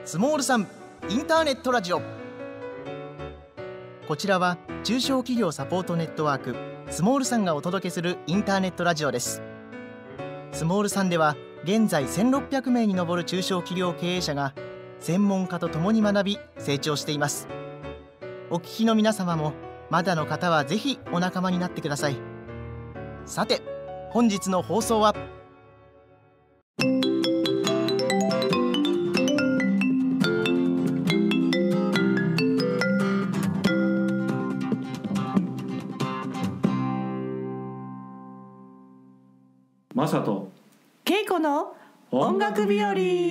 スモールさんインターネットラジオ。こちらは中小企業サポートネットワークスモールさんがお届けするインターネットラジオです。スモールさんでは現在1600名に上る中小企業経営者が専門家と共に学び成長しています。お聞きの皆様もまだの方はぜひお仲間になってください。さて本日の放送はマサとケイコの音楽日和。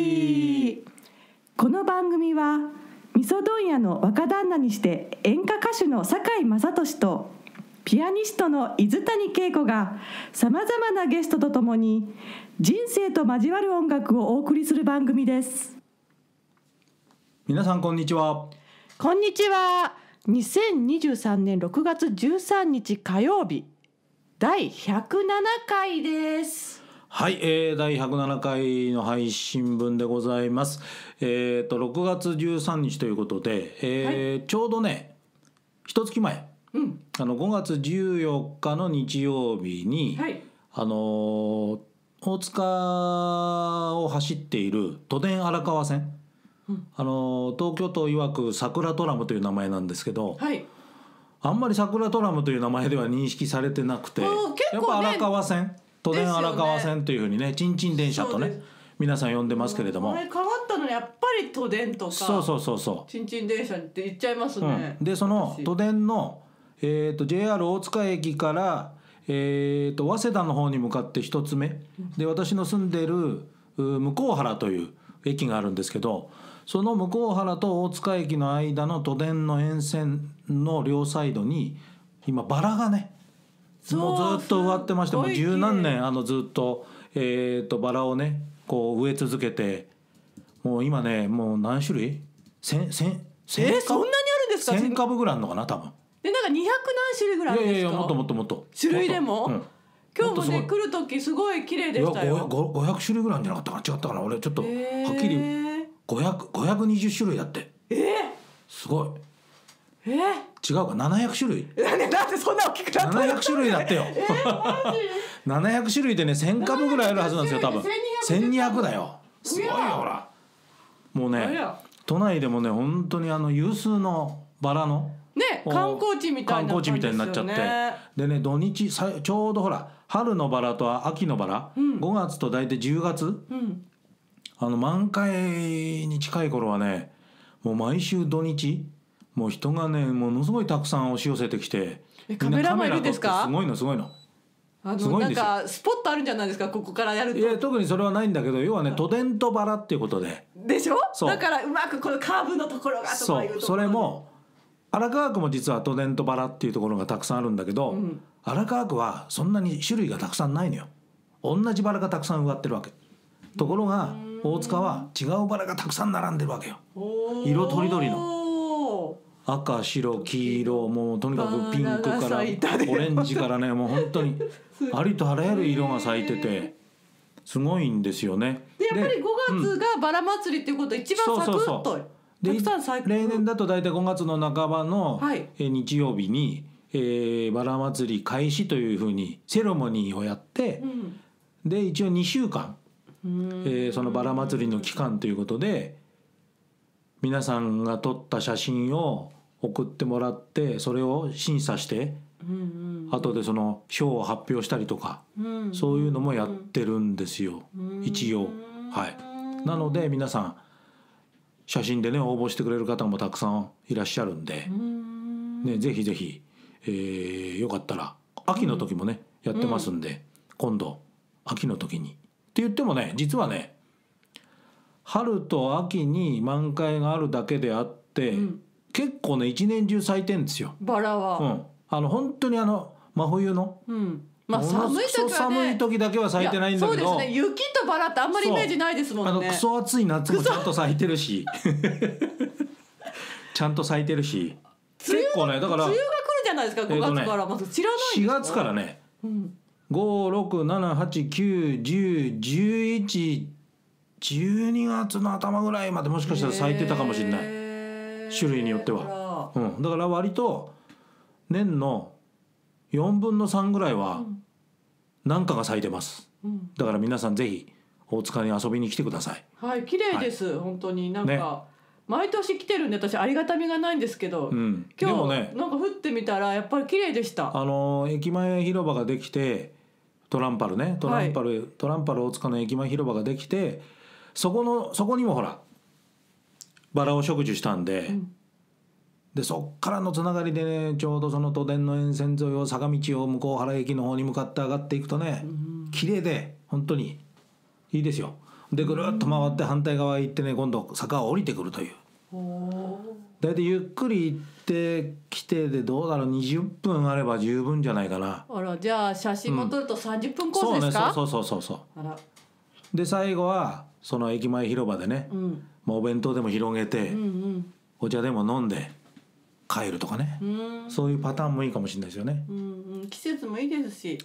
この番組は味噌問屋の若旦那にして演歌歌手の堺雅俊とピアニストの伊豆谷恵子がさまざまなゲストとともに人生と交わる音楽をお送りする番組です。 皆さんこんにちは。 こんにちは。2023年6月13日火曜日第107回です。 はい、第107回の配信分でございます。6月13日ということで、ちょうどね一月前、5月14日の日曜日に、大塚を走っている都電荒川線、東京都曰く桜トラムという名前なんですけど、あんまり桜トラムという名前では認識されてなくて、やっぱ荒川線、都電荒川線というふうにね、ちんちん電車とね皆さん呼んでますけれども、 あれ変わったのにやっぱり都電とかそうちんちん電車って言っちゃいますね、 でその都電の、JR 大塚駅から、早稲田の方に向かって一つ目で、私の住んでる向原という駅があるんですけど、その向原と大塚駅の間の都電の沿線の両サイドに今バラがねもうずっと植わってまして、もう十何年ずっと、バラをねこう植え続けて、もう今ねもう何種類そんなにあるんですか。 1000株ぐらいあるのかな多分。 でなんか200何種類ぐらいあるんですか。 いやもっと種類でも、今日もねもっ来る時すごい綺麗でしたよ。 500種類ぐらいじゃなかったかな、違ったかな、俺ちょっとはっきり520種類だって。すごい。違うか、700種類。 なんでそんな大きくなったの。 700種類だってよ。700種類でね1000株ぐらいあるはずなんですよ多分。1200だよ。すごいよほら。もうね都内でもね本当に有数のバラの観光地みたいな感じですよね。 なっちゃって、でね土日ちょうどほら春のバラと秋のバラ、5月と大体10月、満開に近い頃はねもう毎週土日もう人がねものすごいたくさん押し寄せてきて、 カメラマンいるんですか。 すごいのすごいんですよ。 なんかスポットあるんじゃないですか、ここからやると。 いや特にそれはないんだけど、要はね都電とバラっていうことでしょ。だからうまくこのカーブのところがとかいうところで、 それも荒川区も実は都電とバラっていうところがたくさんあるんだけど、荒川区はそんなに種類がたくさんないのよ。同じバラがたくさん植わってるわけ。ところが大塚は違うバラがたくさん並んでるわけよ。色とりどりの赤白黄色、もうとにかくピンクからオレンジからねもう本当にありとあらゆる色が咲いててすごいんですよね。 でやっぱり5月がバラ祭りっていうことは一番サクッとたくさん咲く。 例年だと大体5月の半ばの日曜日に、バラ祭り開始というふうにセレモニーをやって、で一応2週間、そのバラ祭りの期間ということで皆さんが撮った写真を送ってもらって、それを審査して、後でその賞を発表したりとか、そういうのもやってるんですよ、一応。なので皆さん写真でね応募してくれる方もたくさんいらっしゃるんで、ぜひぜひ、よかったら秋の時もねやってますんで、今度秋の時にって言ってもね実はね春と秋に満開があるだけであって、結構ね一年中咲いてんですよバラは。 本当に真冬の、寒い時だけは咲いてないんだけど、 そうですね、雪とバラってあんまりイメージないですもんね。 クソ暑い夏もちゃんと咲いてるしちゃんと咲いてるし、結構ねだから梅雨が来るじゃないですか5月から。まず知らないんですか。 4月からね、5、6、7、8、9、10、11 12月の頭ぐらいまでもしかしたら咲いてたかもしれない、種類によっては、だから割と年の4分の3ぐらいは何かが咲いてます、だから皆さんぜひ大塚に遊びに来てください。 はい、綺麗です、本当になんか、ね、毎年来てるんで私ありがたみがないんですけど、今日も、ね、なんか降ってみたらやっぱり綺麗でした。 駅前広場ができてトランパル大塚の駅前広場ができて、そこにもほらバラを植樹したんで、でそっからのつながりでね、ちょうどその都電の沿線沿いを坂道を向こう原駅の方に向かって上がっていくとね、綺麗で本当にいいですよ。でぐるっと回って反対側へ行ってね、今度坂を降りてくるという。だいたいゆっくり行ってきてでどうだろう、20分あれば十分じゃないかな。 あら、じゃあ写真も撮ると30分コースですか？ そう。あら。で最後はその駅前広場でね、お弁当でも広げて、お茶でも飲んで帰るとかね、そういうパターンもいいかもしれないですよね。 季節もいいですし、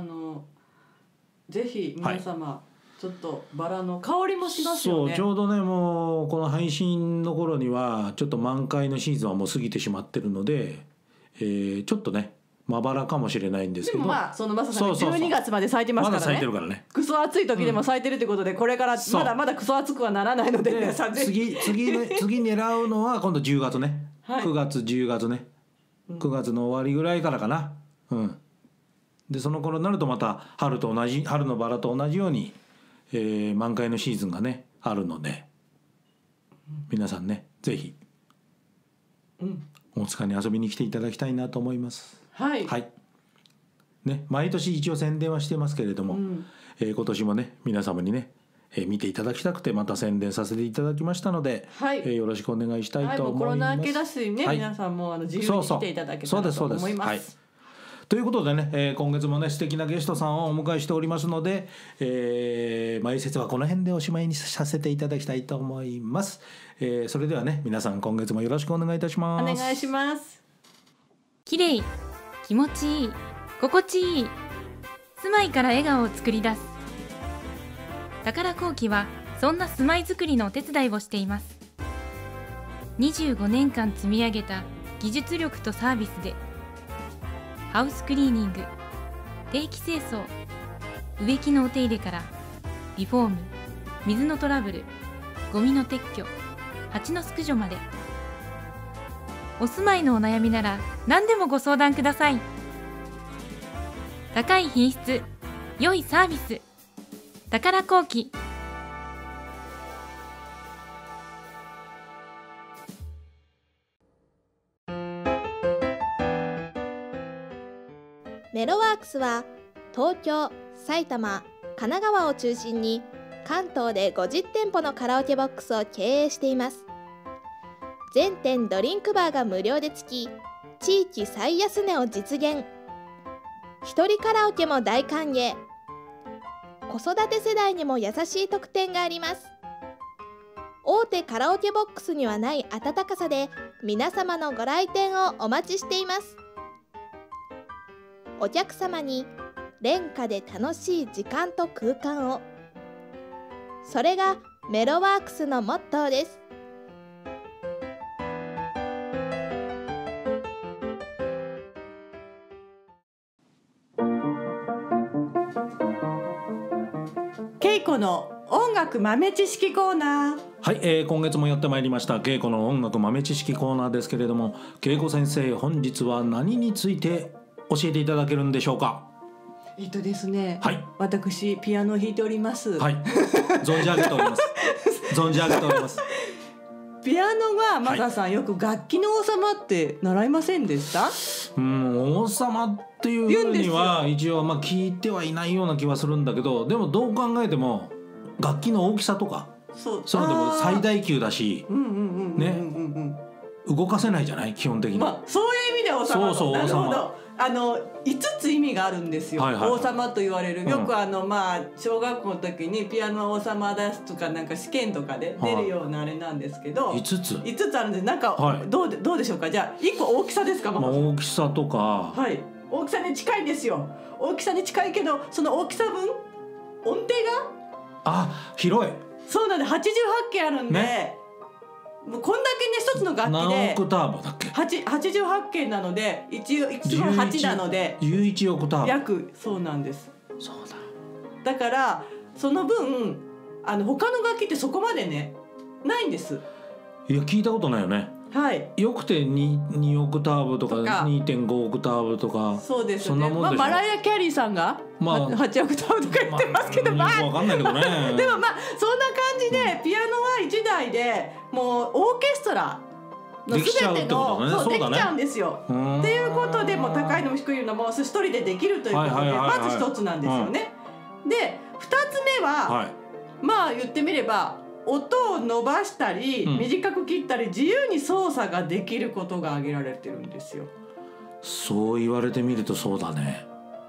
ぜひ皆様、ちょっとバラの香りもしますよね。 そう、ちょうどね、もうこの配信の頃にはちょっと満開のシーズンはもう過ぎてしまってるので、ちょっとねまばらかもしれないんですけど、 でもそのマサさんが12月まで咲いてますからね。 まだ咲いてるからね。 クソ暑い時でも咲いてるってことで、これからまだまだクソ暑くはならないので、 次狙うのは今度10月ね、9月10月ね、9月の終わりぐらいからかな。でその頃になるとまた春のバラと同じように、満開のシーズンがねあるので、皆さんねぜひ、大塚に遊びに来ていただきたいなと思います。はいね、毎年一応宣伝はしてますけれども、今年もね皆様にね、見ていただきたくてまた宣伝させていただきましたので、よろしくお願いしたいと思います。 コロナ明けだしね、皆さんも自由に来ていただけたらと思います。 ということでね、今月もね素敵なゲストさんをお迎えしておりますので、前説はこの辺でおしまいにさせていただきたいと思います。それではね皆さん今月もよろしくお願いいたします。 お願いします。 綺麗、気持ちいい、心地いい、住まいから笑顔を作り出す。宝工機はそんな住まいづくりのお手伝いをしています。25年間積み上げた技術力とサービスでハウスクリーニング、定期清掃、植木のお手入れからリフォーム、水のトラブル、ゴミの撤去、蜂の駆除まで、お住まいのお悩みなら何でもご相談ください。高い品質、良いサービス、宝工機。 メロワークスは東京、埼玉、神奈川を中心に関東で50店舗のカラオケボックスを経営しています。全店ドリンクバーが無料でつき、地域最安値を実現。一人カラオケも大歓迎。子育て世代にも優しい特典があります。大手カラオケボックスにはない温かさで皆様のご来店をお待ちしています。お客様に廉価で楽しい時間と空間を。それがメロワークスのモットーです。 けいこの音楽豆知識コーナー。 はい、今月もやってまいりましたけいこの音楽豆知識コーナーですけれども、けいこ先生、本日は何について教えていただけるんでしょうか？ ですね、 私ピアノを弾いております。 存じ上げております存じ上げております。 ピアノはマサさん、よく楽器の王様って習いませんでした？ 王様っていうふうには一応聞いてはいないような気はするんだけど、でもどう考えても楽器の大きさとかそういうのでも最大級だしね、動かせないじゃない、基本的に。 そういう意味で王様。 そう王様。 5つ意味があるんですよ、王様と言われる。よく小学校の時にピアノ王様出すとかなんか試験とかで出るようなあれなんですけど、5つあるんです。なんか、どうでしょうか。じゃあ1個大きさですか？ 大きさとか、 大きさに近いんですよ。大きさに近いけど、その大きさ分音程が広い。 そうなんで88件あるんで、ね、もうこんだけね一つの楽器で何オクターブだっけ 88件なので一応8なので 11オクターブ約そうなんです。 そうだだからその分他の楽器ってそこまでねないんです。 いや聞いたことないよね。 はい、 よくて 2オクターブとか 2.5 オクターブとかそうですよね。マライア・キャリーさんが、8オクターブとか言ってますけど、 よくわかんないけどねでもそんな感じで、ピアノは1台でもうオーケストラの全てのそうできちゃうんですよ。っていうことでも高いのも低いのも一人でできるということでまず一つなんですよね。で2つ目は、まあ言ってみれば音を伸ばしたり、短く切ったり自由に操作ができることが挙げられてるんですよ。 そう言われてみるとそうだね。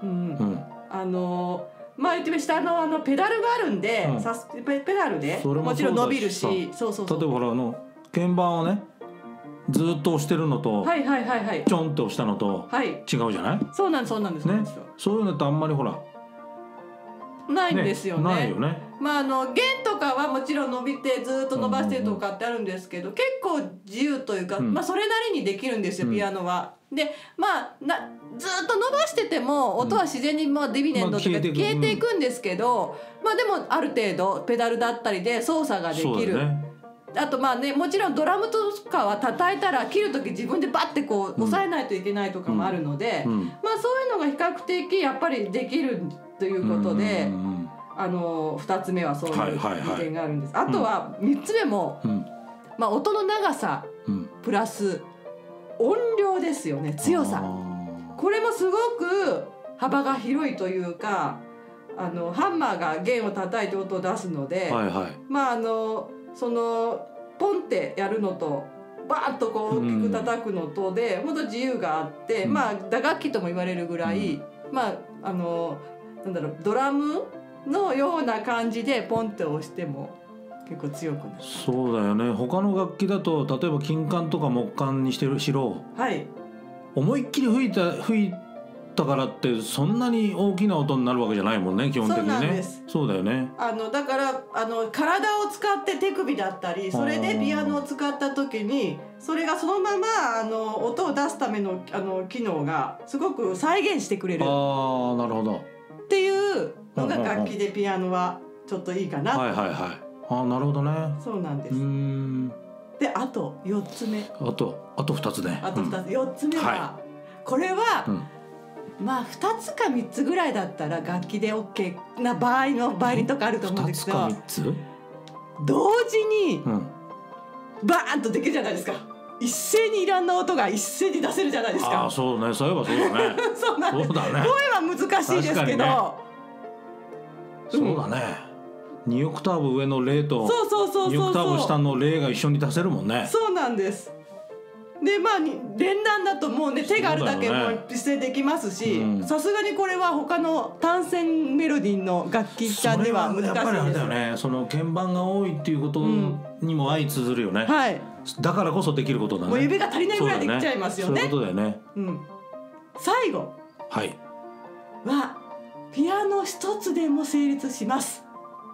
まあ言ってみ下のペダルがあるんで、ペダルでもちろん伸びるし、 例えばほら鍵盤をねずっと押してるのと、ちょんって押したのと違うじゃない？ そうなんですそうなんですね。 そういうのってあんまりほらないんですよね。 ないよね。 まあ弦とかはもちろん伸びてずっと伸ばしてるとかってあるんですけど、結構自由というか、まあそれなりにできるんですよ、ピアノは。でまあずっと伸ばしてても音は自然にディビデンドとか消えていくんですけど、まあでもある程度ペダルだったりで操作ができる。あとまあね、もちろんドラムとかは叩いたら切る時自分でバッてこう押さえないといけないとかもあるので、まあそういうのが比較的やっぱりできるということで、2つ目はそういう利点があるんです。あとは3つ目も、まあ音の長さプラス音量ですよね、強さ。これもすごく幅が広いというか、ハンマーが弦を叩いて音を出すので、まあそのポンってやるのとバーッとこう大きく叩くのとで本当自由があって、まあ打楽器とも言われるぐらい、まあなんだろう、ドラムのような感じでポンって押しても結構強くなる。 そうだよね。他の楽器だと例えば金管とか木管にしてるしろ、思いっきり吹いたからってそんなに大きな音になるわけじゃないもんね、基本的にね。そうなんです。そうだよね。 だから体を使って手首だったり、それでピアノを使った時にそれがそのまま音を出すための機能がすごく再現してくれる。 なるほど。 っていうのが楽器でピアノはちょっといいかな。 なるほどね。 そうなんです。であと4つ目。あと2つね。あと2つ。4つ目は、これは、まあ2つか3つぐらいだったら楽器で OK な場合のバイオリンとかあると思うんですけど、2つか3つ同時にバーンとできるじゃないですか。一斉にいろんな音が一斉に出せるじゃないですか。 そうね、そういえばそうだね。 そうなんです。声は難しいですけど、 そうだね。2オクターブ上のレと2オクターブ下のレが一緒に出せるもんね。 そうなんです。でまあ連弾だともうね手があるだけも一斉できますし、さすがにこれは他の単線メロディーの楽器ちゃんでは難しいです。それはやっぱりあれだよね。その鍵盤が多いっていうことにも相通ずるよね。だからこそできることだね。もう指が足りないぐらいできちゃいますよね。そういうことだよね。最後はピアノ一つでも成立します。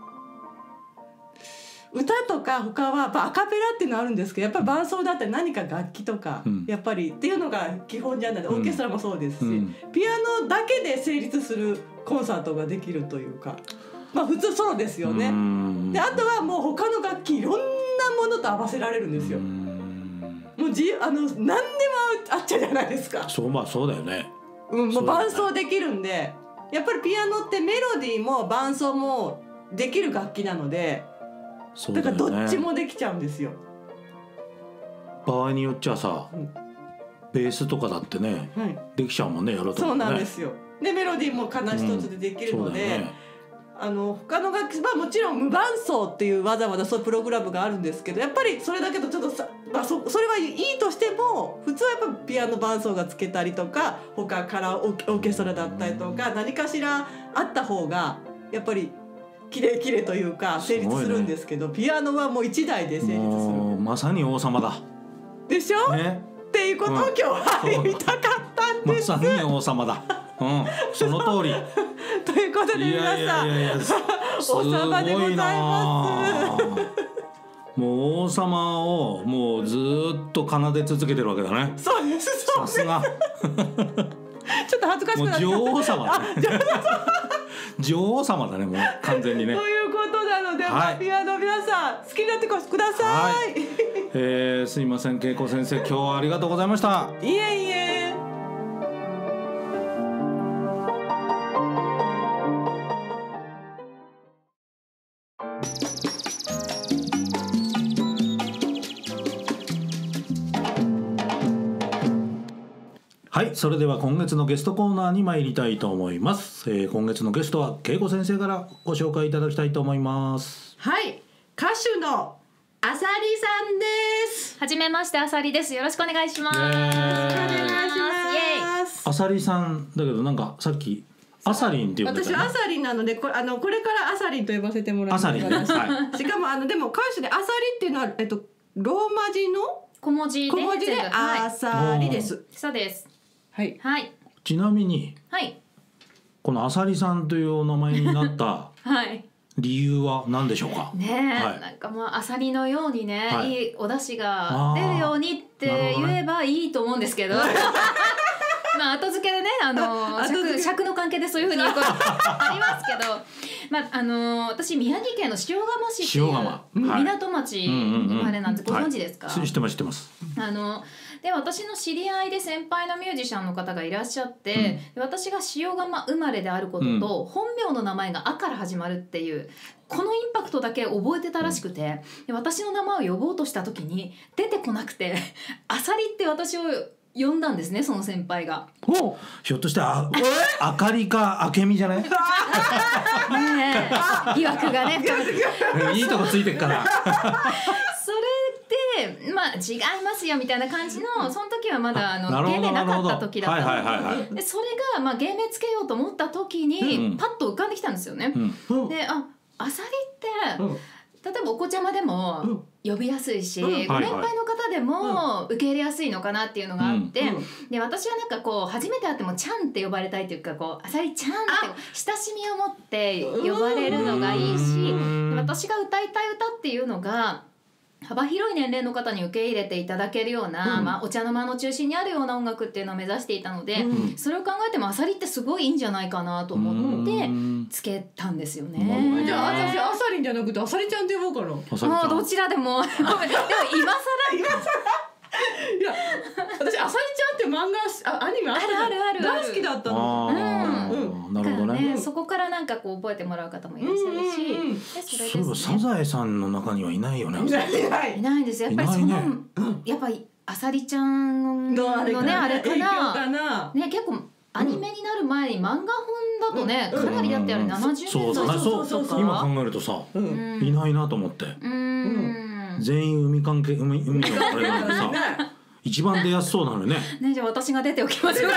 歌とか他はやっぱアカペラっていうのあるんですけど、やっぱり伴奏だったり何か楽器とか、やっぱりっていうのが基本じゃない。オーケストラもそうですし、ピアノだけで成立するコンサートができるというか、まあ普通ソロですよね。であとはもう他の楽器いろんなものと合わせられるんですよ。もう何でもあっちゃうじゃないですか。そうだよね。もう伴奏できるんで、やっぱりピアノってメロディーも伴奏もできる楽器なので、だからどっちもできちゃうんですよ。場合によっちゃさ、ベースとかだってね、できちゃうもんね、やろうと思ってね。そうなんですよ。でメロディーもかな一つでできるので、他の楽器はもちろん無伴奏っていうわざわざそういうプログラムがあるんですけど、やっぱりそれだけどちょっとそれはいいとしても、普通はやっぱピアノ伴奏がつけたりとか、他からオーケストラだったりとか、何かしらあった方がやっぱりきれいというか成立するんですけど、ピアノはもう1台で成立する。まさに王様だでしょ、っていうことを今日は言いたかったんです。まさに王様だ。その通りということで皆さん、王様でございます。 もう王様をもうずっと奏で続けてるわけだね。 そうです。 さすが。 ちょっと恥ずかしくなった。 もう女王様だね。女王様だね、もう完全にね。 ということなので、 はい、 ピアノ皆さん好きになってください。 はい、すいません、恵子先生、今日はありがとうございました。 いえいえ。 はい、それでは今月のゲストコーナーに参りたいと思います。今月のゲストは恵子先生からご紹介いただきたいと思います。 はい、歌手のあさりさんです。 はじめまして、あさりです。よろしくお願いします。 よろしくお願いします。 あさりさんだけど、なんかさっきあさりんって呼んでたね。 私はあさりんなので、これからあさりんと呼ばせてもらいます。 あさりんね。はい。 しかもでも歌手であさりっていうのはローマ字の小文字であさりです。 そうです。 はい。 はい。 ちなみに、 はい、 このあさりさんというお名前になったはい、 理由は何でしょうか。 ねえ、 はい、 なんかまああさりのようにね、 はい、 いいお出汁が出るようにって言えばいいと思うんですけど、まあ後付けでね、尺の関係でそういうふうに言うことありますけど、まあ私宮城県の塩釜市っていう港町生まれなんてご存知ですか。 知ってます、知ってます。 で私の知り合いで先輩のミュージシャンの方がいらっしゃって、で私が塩釜生まれであることと、本名の名前が「あ」から始まるっていうこのインパクトだけ覚えてたらしくて、で私の名前を呼ぼうとした時に出てこなくて「あさり」って私を呼んだんですね、その先輩が。 ひょっとしてあかりかあけみじゃない？ねえ、疑惑がねいいとこついてっからそれでまあ違いますよみたいな感じの、その時はまだ芸名なかった時だったので、それがまあ芸名つけようと思った時にパッと浮かんできたんですよね。で、あさりって例えばお子ちゃまでも呼びやすいし、ご年配の方でも受け入れやすいのかなっていうのがあって、で私はなんかこう初めて会ってもちゃんって呼ばれたいというか、こうあさりちゃんって親しみを持って呼ばれるのがいいし、私が歌いたい歌っていうのが幅広い年齢の方に受け入れていただけるような、まあ、お茶の間の中心にあるような音楽っていうのを目指していたので、それを考えてもあさりってすごいいいんじゃないかなと思ってつけたたんですよね。 じゃあ私あさりんじゃなくてあさりちゃんって呼ぼうかな。 もうどちらでもでも今更いや私あさりちゃんって漫画アニメある大好きだったの。 なるほどね。 そこからなんかこう覚えてもらう方もいらっしゃるし、 そういえばサザエさんの中にはいないよね。 いないんですよ。やっぱりそのやっぱりあさりちゃんのねあれかなね、結構アニメになる前に漫画本だとねかなりだってあれ70年代とか今考えるとさいないなと思って、全員海のあれなのにさ一番出やすそうなのね。 じゃあ私が出ておきましょうか。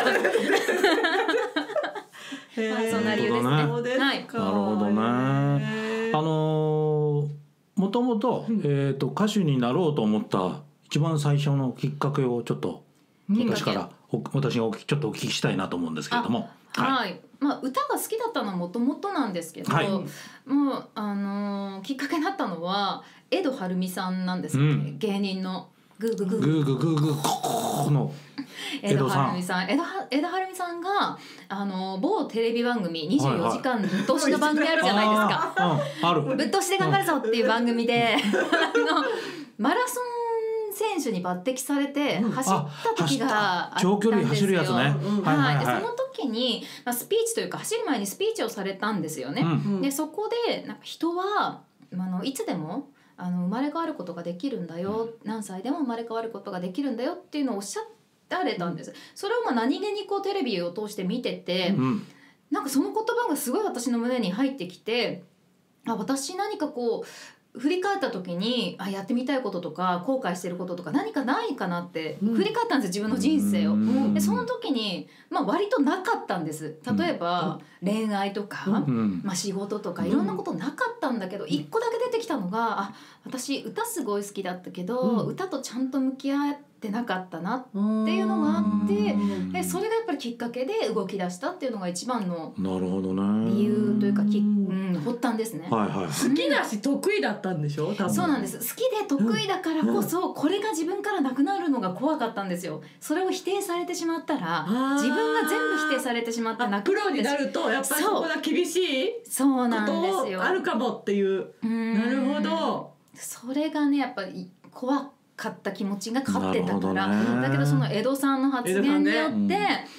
そんな理由ですね。 なるほどね。もともと歌手になろうと思った一番最初のきっかけをちょっと私がちょっとお聞きしたいなと思うんですけれども。 はい。まあ歌が好きだったのはもともとなんですけど、もうきっかけになったのは江戸晴美さんなんですよね。芸人のグーグーグーグーグーグーこの江戸晴美さんが某テレビ番組24時間ぶっ通しの番組あるじゃないですか。ぶっ通しで頑張るぞっていう番組でマラソン選手に抜擢されて走った時があったんですよ。 長距離走るやつね。 でその時にスピーチというか走る前にスピーチをされたんですよね。でそこでなんか人はいつでも生まれ変わることができるんだよ、何歳でも生まれ変わることができるんだよっていうのをおっしゃられたんです。それを何気にこうテレビを通して見てて、なんかその言葉がすごい私の胸に入ってきて、私何かこう振り返った時にやってみたいこととか後悔してることとか何かないかなって振り返ったんですよ、自分の人生を。でその時に割となかったんです。例えば恋愛とか、仕事とかいろんなことなかったんだけど、一個だけ出てきたのが私歌すごい好きだったけど、歌とちゃんと向き合っててなかったなっていうのがあって、でそれがやっぱりきっかけで動き出したっていうのが一番のなるほどね理由というか発端ですね。 はいはい、 好きだし得意だったんでしょ多分。 そうなんです。好きで得意だからこそ、これが自分からなくなるのが怖かったんですよ。それを否定されてしまったら自分が全部否定されてしまってなくなるんです。 プロになるとやっぱりそこが厳しいそうなんですよ。 あるかもっていう。なるほど。それがねやっぱり怖かった気持ちが勝ってたから、だけどその江戸さんの発言によって、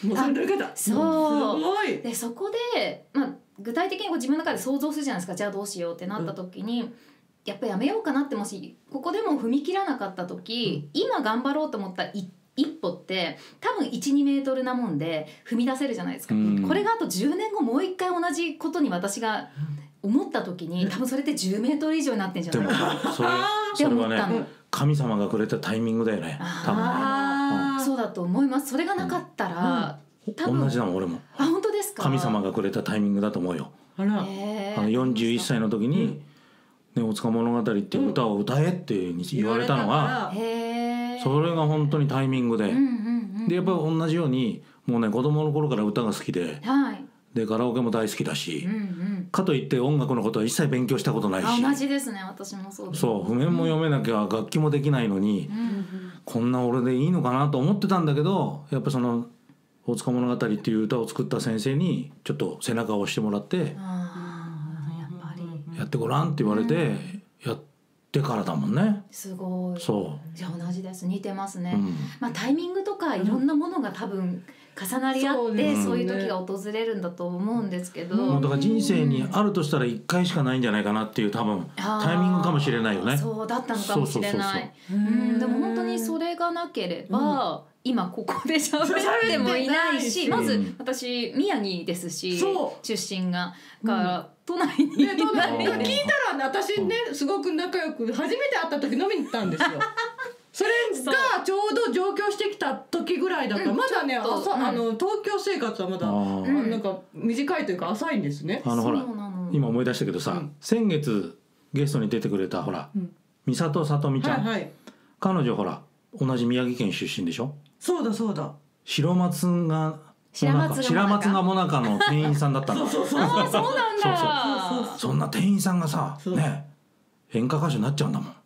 そうでそこで、具体的に自分の中で想像するじゃないですか。じゃあどうしようってなった時に、やっぱやめようかなって、もしここでも踏み切らなかった時、今頑張ろうと思った一歩って多分 1,2 メートルなもんで踏み出せるじゃないですか。これがあと10年後もう一回同じことに私が思った時に、多分それって10メートル以上になってんじゃないかなって思ったの。 神様がくれたタイミングだよね。多分そうだと思います。それがなかったら、多分同じだもん俺も。 本当ですか。 神様がくれたタイミングだと思うよ。41歳の時に、大塚物語っていう歌を歌えって言われたのが、それが本当にタイミングで、でやっぱり同じようにもうね子供の頃から歌が好きで、でカラオケも大好きだし、かといって音楽のことは一切勉強したことないし。 同じですね。私もそうです。 そう譜面も読めなきゃ楽器もできないのに、こんな俺でいいのかなと思ってたんだけど、やっぱその大塚物語っていう歌を作った先生にちょっと背中を押してもらって、やってごらんって言われて、やってからだもんね。 すごい。 そうじゃあ同じです。似てますね。タイミングとかいろんなものが多分重なり合って、そういう時が訪れるんだと思うんですけど、 だから人生にあるとしたら1回しかないんじゃないかなっていう多分タイミングかもしれないよね。 そうだったのかもしれない。でも本当にそれがなければ、今ここで喋ってもいないし、まず私宮城ですし、出身がから都内にいない。聞いたら私ね、すごく仲良く初めて会った時飲みに行ったんですよ。それがちょうど上京してきた時ぐらいだった。まだね、東京生活はまだなんか短いというか浅いんですね。 ほら今思い出したけどさ、先月ゲストに出てくれたほら美里さとみちゃん、彼女ほら同じ宮城県出身でしょ。 そうだそうだ。 白松がもなかの店員さんだったの。 そうなんだ。 そんな店員さんがさね演歌歌手になっちゃうんだもん。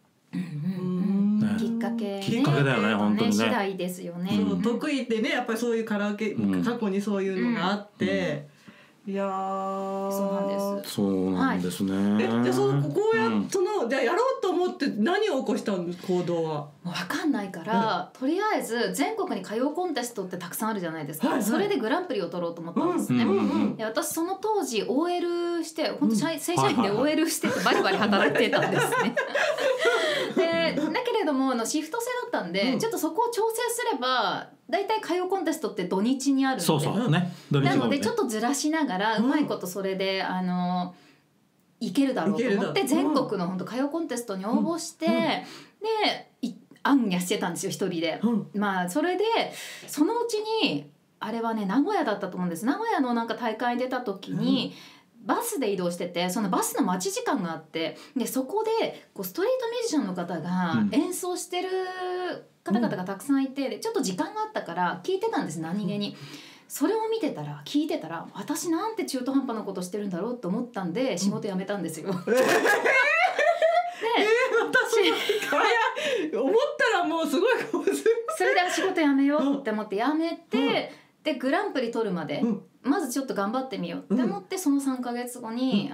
きっかけだよね、本当にね。 次第ですよね。 得意ってね、やっぱりそういうカラオケ、過去にそういうのがあって、いやそうなんですね。 でこうやじゃあやろうと思って何を起こしたんです、行動は。 もう分かんないから、とりあえず全国に歌謡コンテストってたくさんあるじゃないですか。それでグランプリを取ろうと思ったんですね。で私その当時 OL して本当正社員で OL しててバリバリ働いてたんですね。でだけれどもシフト制だったんで、ちょっとそこを調整すればだいたい歌謡コンテストって土日にあるんで、 そうね、 なのでちょっとずらしながらうまいことそれでいけるだろうと思って全国の本当歌謡コンテストに応募して、であんやしてたんですよ一人で。それでそのうちにあれはね名古屋だったと思うんです。名古屋のなんか大会に出た時に、バスで移動してて、そのバスの待ち時間があって、でそこでストリートミュージシャンの方が演奏してる方々がたくさんいて、でちょっと時間があったから聞いてたんです、何気に。それを聞いてたら私なんて中途半端なことしてるんだろうと思ったんで仕事辞めたんですよ。 思ったらもうすごいそれで仕事辞めようって思って辞めて、でグランプリ取るまで、まずちょっと頑張ってみようって思って、その3ヶ月後に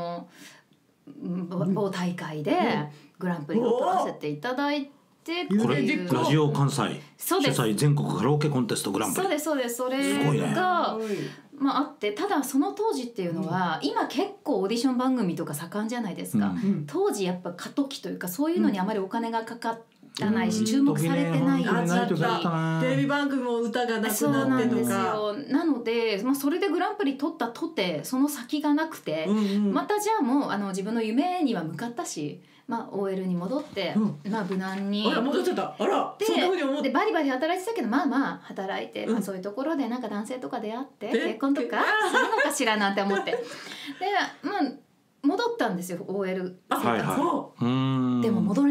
某大会でグランプリを取らせていただいて、 これラジオ関西主催全国カラオケコンテストグランプリ。 そうです。それがあって、ただその当時っていうのは、今結構オーディション番組とか盛んじゃないですか。当時やっぱ過渡期というか、そういうのにあまりお金がかかってないし、注目されてない時期、 テレビ番組も歌がなくなってとか。そうなんですよ。 なので、それでグランプリ取ったとてその先がなくて、またじゃあもう自分の夢には向かったし、OL に戻って、無難に戻ってた。 でバリバリ働いてたけど、働いて、そういうところでなんか男性とか出会って結婚とかするのかしらなんて思ってで戻ったんですよ OL 生活。でも戻れなかったんです。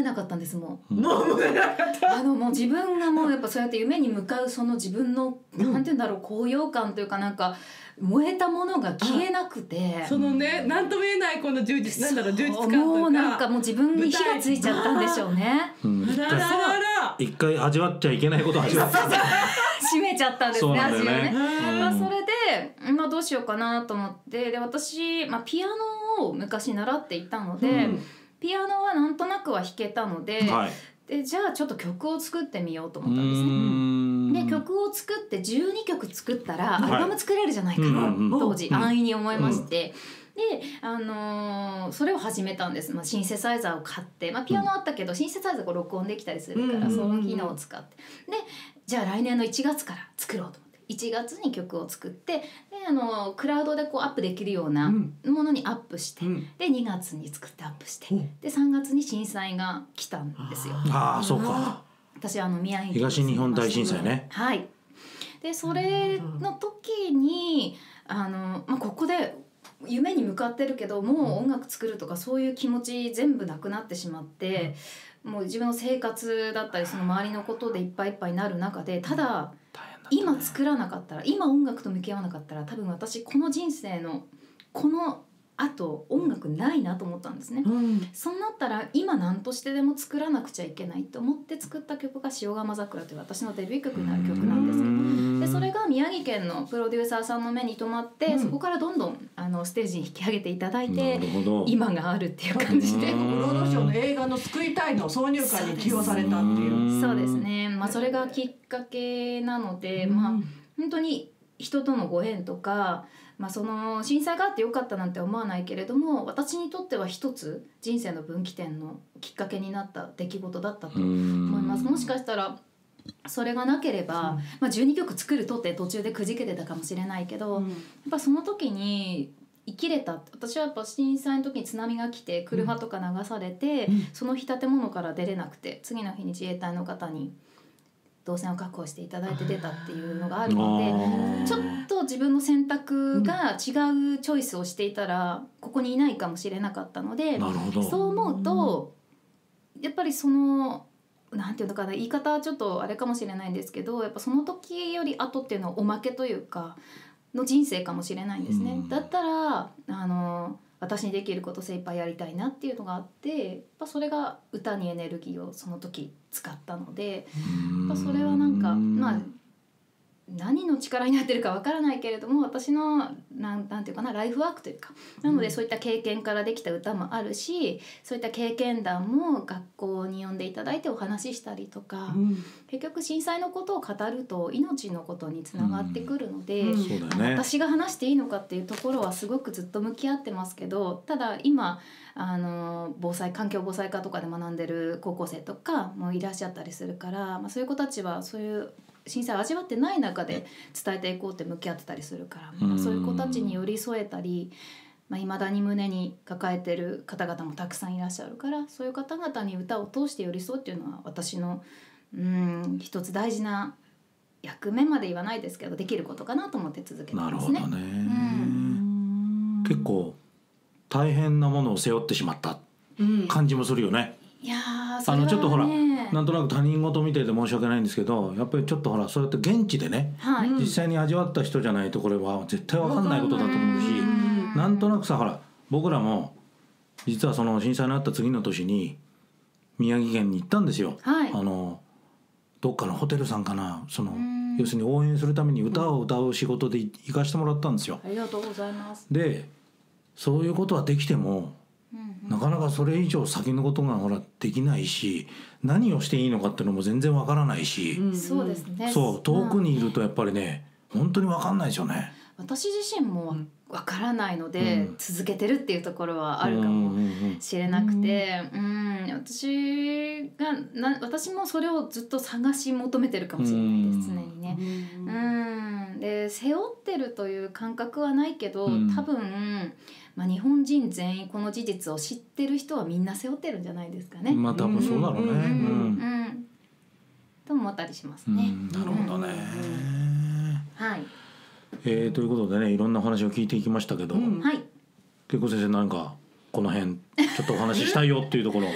ですもうもうもう自分がもうやっぱそうやって夢に向かうその自分の、なんていうんだろう、高揚感というか、なんか燃えたものが消えなくて、 そのね、なんとも言えないこの充実感というか、 もうなんかもう自分に火がついちゃったんでしょうね。 一回味わっちゃいけないことを味わって閉めちゃったんですね、味をね。それで、どうしようかなと思って、で私、ピアノを昔習っていたので、ピアノはなんとなくは弾けたので、でじゃあちょっと曲を作ってみようと思ったんですね。で曲を作って12曲作ったらアルバム作れるじゃないかな、当時安易に思いまして、で、それを始めたんです。シンセサイザーを買って、ピアノあったけどシンセサイザーが録音できたりするから、その機能を使って、でじゃあ来年の1月から作ろうと思って。1月に曲を作って、でクラウドでこうアップできるようなものにアップして、で2月に作ってアップして、で3月に震災が来たんですよ。 ああ、そうか。 私宮城県東日本大震災ね。 はい。でそれの時にここで夢に向かってるけど、もう音楽作るとかそういう気持ち全部なくなってしまって、もう自分の生活だったりその周りのことでいっぱいいっぱいになる中で、ただ今作らなかったら、今音楽と向き合わなかったら、多分私この人生のこのあと音楽ないなと思ったんですね。そうなったら今何としてでも作らなくちゃいけないと思って作った曲が塩釜桜という私のデビュー曲になる曲なんですけど、でそれが宮城県のプロデューサーさんの目に留まって、そこからどんどんステージに引き上げていただいて、今があるっていう感じで、 ロードショーの映画の救いたいの挿入歌に起用されたっていう。 そうですね、それがきっかけなので、本当に人とのご縁とか、その震災があってよかったなんて思わないけれども、私にとっては一つ人生の分岐点のきっかけになった出来事だったと思います。もしかしたらそれがなければ、12曲作るとって途中でくじけてたかもしれないけど、やっぱその時に生きれた。私はやっぱ震災の時に津波が来て車とか流されて、その日建物から出れなくて、次の日に自衛隊の方に動線を確保していただいて出たっていうのがあるので、ちょっと自分の選択が違うチョイスをしていたらここにいないかもしれなかったので、そう思うとやっぱりそのなんていうのかな、言い方はちょっとあれかもしれないんですけど、やっぱその時より後っていうのはおまけというかの人生かもしれないんですね。だったら私にできること精一杯やりたいなっていうのがあって、やっぱそれが歌にエネルギーをその時使ったので、やっぱそれはなんか何の力になってるかわからないけれども、私のなんていうかな、ライフワークというか、なのでそういった経験からできた歌もあるし、そういった経験談も学校に呼んでいただいてお話ししたりとか、結局震災のことを語ると命のことにつながってくるので、私が話していいのかっていうところはすごくずっと向き合ってますけど、ただ今環境防災科とかで学んでる高校生とかもいらっしゃったりするから、そういう子たちはそういう震災を味わってない中で伝えていこうって向き合ってたりするから、そういう子たちに寄り添えたり、未だに胸に抱えてる方々もたくさんいらっしゃるから、そういう方々に歌を通して寄り添うっていうのは私の一つ大事な役目まで言わないですけど、できることかなと思って続けてますね。 なるほどね。結構大変なものを背負ってしまった感じもするよね。 いやそれはね、 ちょっとほらなんとなく他人事みたいで申し訳ないんですけど、やっぱりちょっとほらそうやって現地でね、実際に味わった人じゃないとこれは絶対分かんないことだと思うし、なんとなくさ、ほら僕らも実はその震災のあった次の年に宮城県に行ったんですよ。どっかのホテルさんかな、要するに応援するために歌を歌う仕事で行かしてもらったんですよ。 ありがとうございます。 でそういうことはできても、なかなかそれ以上先のことがほらできないし、何をしていいのかっていうのも全然わからないし、 そうですね。 そう遠くにいるとやっぱりね、本当にわかんないですよね。 私自身もわからないので、続けてるっていうところはあるかもしれなくて、私もそれをずっと探し求めてるかもしれないです、常にね。で背負ってるという感覚はないけど、多分日本人全員この事実を知ってる人はみんな背負ってるんじゃないですかね。 多分そうだろうね。 と思ったりしますね。 なるほどね。 はい。 ということでね、いろんな話を聞いていきましたけど、 はい。 結構先生なんかこの辺ちょっとお話ししたいよっていうところ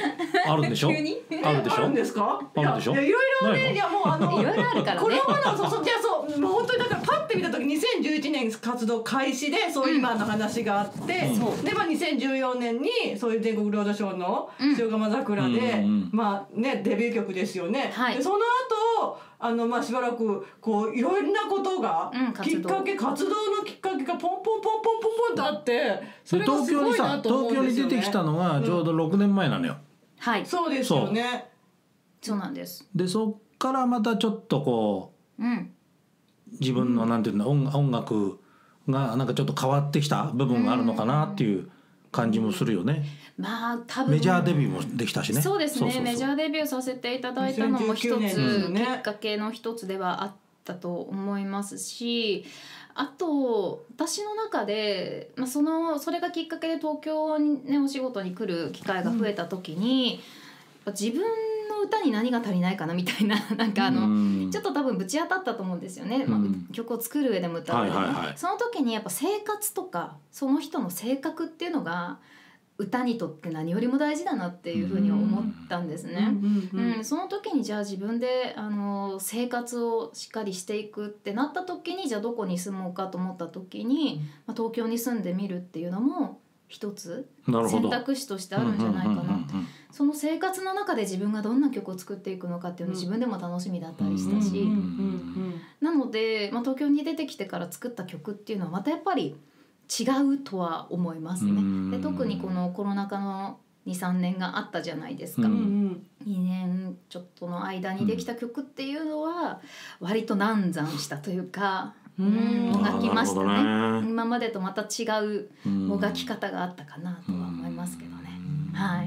あるんでしょ。 急にあるでしょ。 あるんですか。 あるでしょ。 いろいろね、いやもういろいろあるからね。 これはそうじゃあそうもう本当にだからパッて見た時2011年活動開始でそういう今の話があって、でまあ2014年にそういう全国ロードショーの塩釜桜で、まあねデビュー曲ですよね。でその後まあしばらくこういろんなことがきっかけ活動のきっかけがポンポンポンポンポンポンとあって、それがすごいなと思うんですよね。 東京に出てきたのがちょうど6年前なのよ。 はい。 そうですよね。 そうなんです。 でそっからまたちょっとこう、自分のなんていうの音楽がなんかちょっと変わってきた部分があるのかなっていう感じもするよね。 まあ多分メジャーデビューもできたしね。 そうですね。メジャーデビューさせていただいたのも一つ、きっかけの一つではあったと思いますし、あと私の中で、まあ、それがきっかけで東京にねお仕事に来る機会が増えた時に、自分の歌に何が足りないかなみたいななんかちょっと多分ぶち当たったと思うんですよね、まあ、曲を作る上でも歌う上でも、その時にやっぱ生活とかその人の性格っていうのが歌にとって何よりも大事だなっていうふうに思ったんですね。その時にじゃあ自分で生活をしっかりしていくってなった時にじゃあどこに住もうかと思った時に、まあ、東京に住んでみるっていうのも一つ選択肢としてあるんじゃないかな。その生活の中で自分がどんな曲を作っていくのかっていうの自分でも楽しみだったりしたし、なので、まあ、東京に出てきてから作った曲っていうのはまたやっぱり違うとは思いますね。で特にこのコロナ禍の 2,3 年があったじゃないですか。2年ちょっとの間にできた曲っていうのは割と難産したというか、もがきましたね。今までとまた違うもがき方があったかなとは思いますけどね。はい。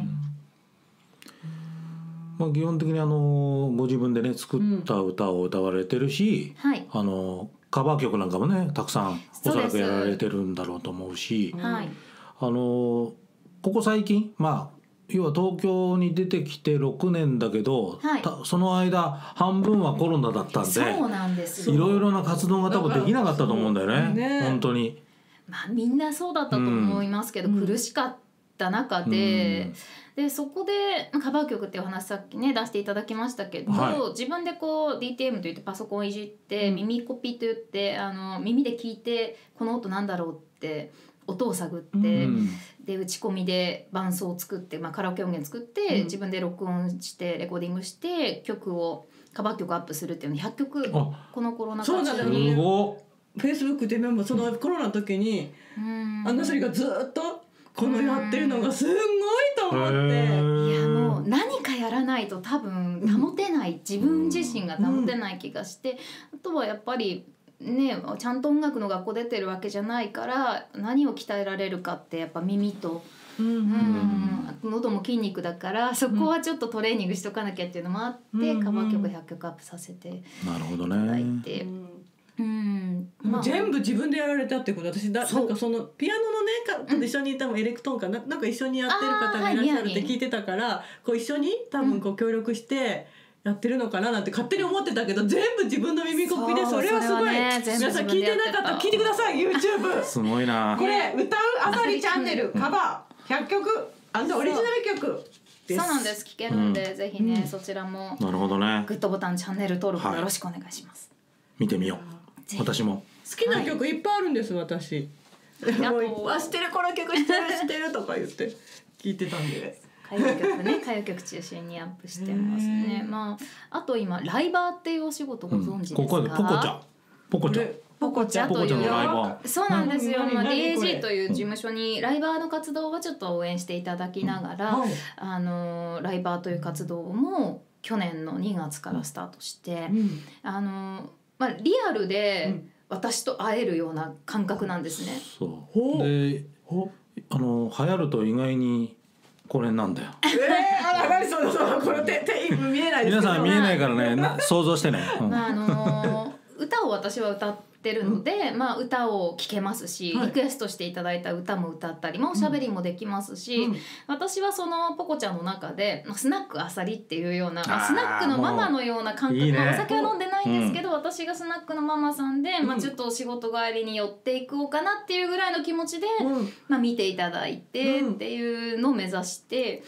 まあ、基本的にご自分でね作った歌を歌われてるし、カバー曲なんかもねたくさんおそらくやられてるんだろうと思うし、ここ最近まあ要は東京に出てきて6年だけど、その間半分はコロナだったんで、 そうなんですよ。 いろいろな活動が多分できなかったと思うんだよね。本当に。 まあみんなそうだったと思いますけど、苦しかった中で、でそこでカバー曲っていうお話さっきね出していただきましたけど、自分でこう DTM といってパソコンをいじって耳コピーといって耳で聞いてこの音なんだろうって音を探って、で打ち込みで伴奏を作って、まあ、カラオケ音源作って、自分で録音してレコーディングして曲をカバー曲アップするっていうの100曲このコロナ禍中に。 フェイスブックでもそのコロナの時に人がずっとこのやってるのがすごいと思って、 いやもう何かやらないと多分保てない、自分自身が保てない気がして、あとはやっぱりねちゃんと音楽の学校出てるわけじゃないから何を鍛えられるかってやっぱ耳と喉も筋肉だからそこはちょっとトレーニングしとかなきゃっていうのもあって、カバー曲100曲アップさせていただいて。 もう全部自分でやられたってこと。私なんかそのピアノのねと一緒に多分エレクトーンかなんか一緒にやってる方がいらっしゃるって聞いてたから、こう一緒に多分こう協力してやってるのかななんて勝手に思ってたけど、全部自分の耳コピで、それはすごい。皆さん聞いてなかったら聞いてください YouTube すごいな。 これ歌うあさりチャンネルカバー100曲オリジナル曲です。 そうなんです。聞けるんで、ぜひねそちらもなるほどね、 グッドボタンチャンネル登録よろしくお願いします。 見てみよう。私も好きな曲いっぱいあるんです、私。もう知ってるこの曲知ってるとか言って聞いてたんで。 歌謡曲ね、歌謡曲中心にアップしてますね。まああと今ライバーっていうお仕事ご存知ですか？ ここでポコちゃんというライバー。そうなんですよ。まあ DAG という事務所にライバーの活動はちょっと応援していただきながら、ライバーという活動も去年の2月からスタートして、まあリアルで私と会えるような感覚なんですね。 そうで流行ると意外にこれなんだよ。 何そうこれ手見えないですけど。 皆さん見えないからね想像してね。 歌を私は歌ってるので、まあ歌を聴けますし、リクエストしていただいた歌も歌ったり、おしゃべりもできますし、私はそのポコちゃんの中でスナックあさりっていうような、スナックのママのような感覚の、お酒は飲んでないんですけど、私がスナックのママさんで、ちょっとお仕事帰りに寄っていこうかなっていうぐらいの気持ちで、見ていただいてっていうのを目指して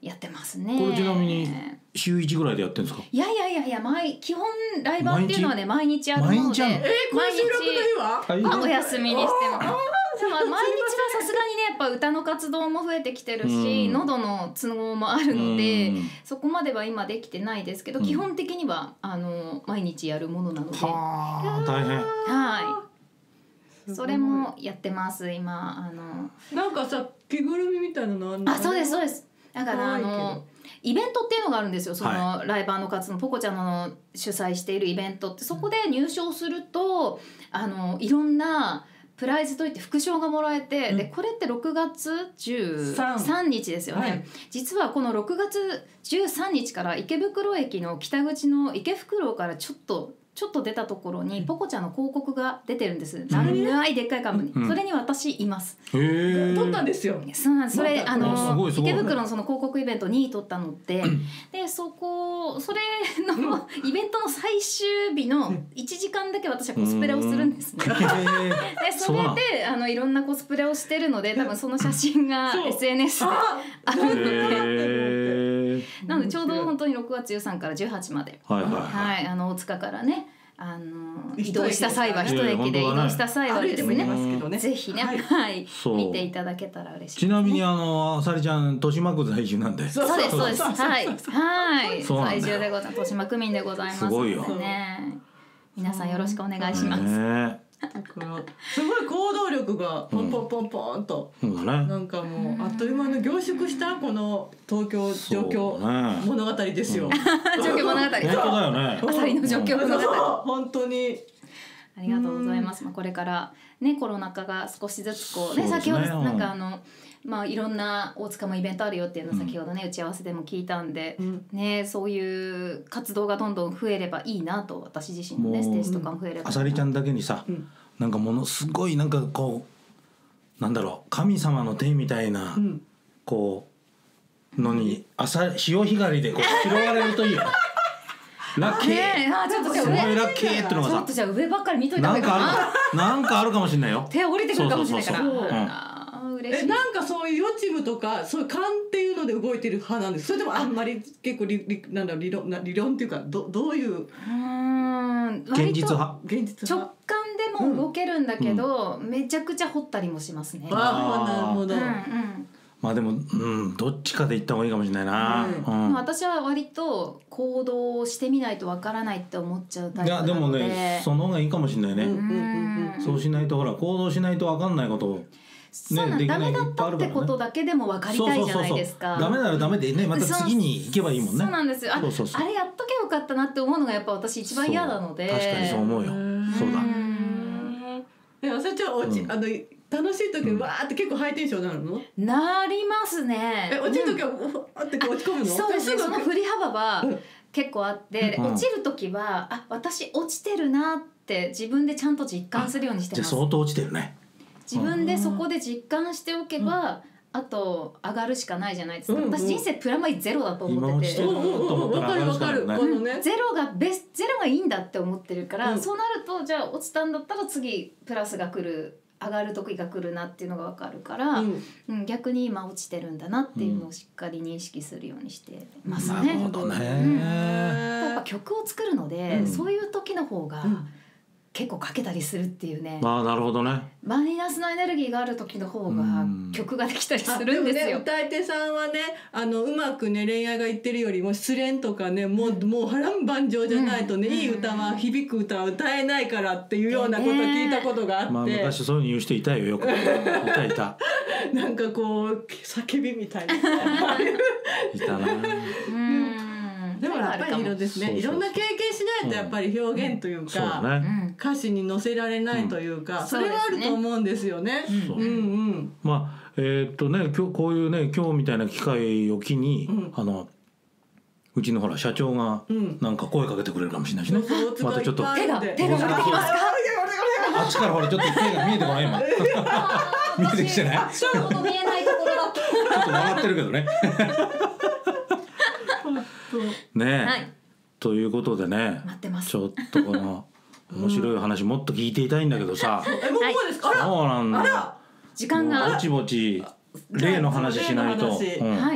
やってますね。 これちなみに週1ぐらいでやってるんですか？ いや基本ライバーっていうのはね毎日あるもので、 今週6の日はお休みにしてます。でも毎日はさすがにねやっぱ歌の活動も増えてきてるし、喉の都合もあるのでそこまでは今できてないですけど、基本的には毎日やるものなので、 はあ大変。 はい、それもやってます今。 なんかさ着ぐるみみたいなのあるの？ そうですそうです。だからイベントっていうのがあるんですよ。そのライバーの活動のポコちゃんの主催しているイベントって、そこで入賞するといろんなプライズといって副賞がもらえて、でこれって6月13日ですよね、はい、実はこの6月13日から池袋駅の北口の池袋からちょっと出たところにポコちゃんの広告が出てるんです。長いでっかい看板に、それに私います。 撮ったんですよ。 そうなんです。それすごい池袋のその広告イベント2位取ったので、でそれのイベントの最終日の1時間だけ私はコスプレをするんですね。でそれでいろんなコスプレをしてるので、多分その写真が SNS であるので、なのでちょうど本当に6月13から18まで、大塚からね移動した際は一駅で移動した際はですね、ぜひね、見ていただけたら嬉しい。 ちなみにあさりちゃん豊島区在住なんで。 そうですはい在住でございます。豊島区民でございます。すごいよね。皆さんよろしくお願いします。 すごい行動力がポンポンポンポンと、なんかもうあっという間の凝縮したこの東京状況物語ですよ。 状況物語。本当だよね。 あさりの状況物語。 本当に。 ありがとうございます。これからねコロナ禍が少しずつこうね、先ほどなんかいろんな大塚もイベントあるよっていうのを先ほどね打ち合わせでも聞いたんで、ねそういう活動がどんどん増えればいいなと、私自身のねステージとかも増えれば。 あさりちゃんだけにさ、なんかものすごいなんかこうなんだろう神様の手みたいなこうのに潮干狩りでこう拾われるといいよ。ラッキー。 ちょっとすごいラッキーってのがさ、 ちょっとじゃあ上ばっかり見といた方がいいかな。 なんかあるかもしれないよ。 手降りてくるかもしれないから。 なんかそういう予知夢とかそういう勘っていうので動いてる派なんです。それでもあんまり結構なんだろう理論っていうかどういう現実派。 直感でも動けるんだけど、めちゃくちゃ掘ったりもしますね。 なるほど。 まあでもどっちかで行った方がいいかもしれないな。 私は割と行動してみないとわからないって思っちゃうタイプなので。 いやでもねその方がいいかもしれないね。そうしないとほら行動しないとわかんないことをダメだったってことだけでも分かりたいじゃないですか。 ダメならダメでね、また次に行けばいいもんね。 そうなんですよ。あれやっとけばよかったなって思うのがやっぱ私一番嫌なので。 確かにそう思うよ。そうだ。 あさりちゃん楽しい時わーって結構ハイテンションになるの？ なりますね。 落ちる時はあって落ち込むの？ そうですね。その振り幅は結構あって、落ちる時は私落ちてるなって自分でちゃんと実感するようにしてます。 じゃあ相当落ちてるね。 自分でそこで実感しておけば、あと上がるしかないじゃないですか。私人生プラマイゼロだと思ってて、 わかるゼロがいいんだって思ってるから、そうなるとじゃあ落ちたんだったら次プラスが来る、上がる時が来るなっていうのが分かるから、逆に今落ちてるんだなっていうのをしっかり認識するようにしてますね。 なるほどね。 やっぱ曲を作るので、そういう時の方が結構かけたりするっていうね。 なるほどね。 マイナスのエネルギーがある時の方が曲ができたりするんですよ。 でもね、歌い手さんはねうまくね恋愛がいってるよりも失恋とかねもう波乱万丈じゃないとね、いい歌は響く歌は歌えないからっていうようなことを聞いたことがあって、 昔そういうの言う人いたよ、よくいたなんかこう叫びみたいないたな。 でもやっぱりいろですね、いろんな経験しないとやっぱり表現というか、歌詞に乗せられないというか、それはあると思うんですよね。 まあね今日こういうね今日みたいな機会を機にうちのほら社長がなんか声かけてくれるかもしれないしね。またちょっと手が動きますか？ あっちからほらちょっと手が見えてこない今。見えてきてない？ ちょっと見えないところだと。 ちょっと笑ってるけどね。ね、ということでね、ちょっとこの面白い話もっと聞いていたいんだけどさ。 もうですか？ そうなんだ。 時間がぼちぼち例の話しないと。 はい。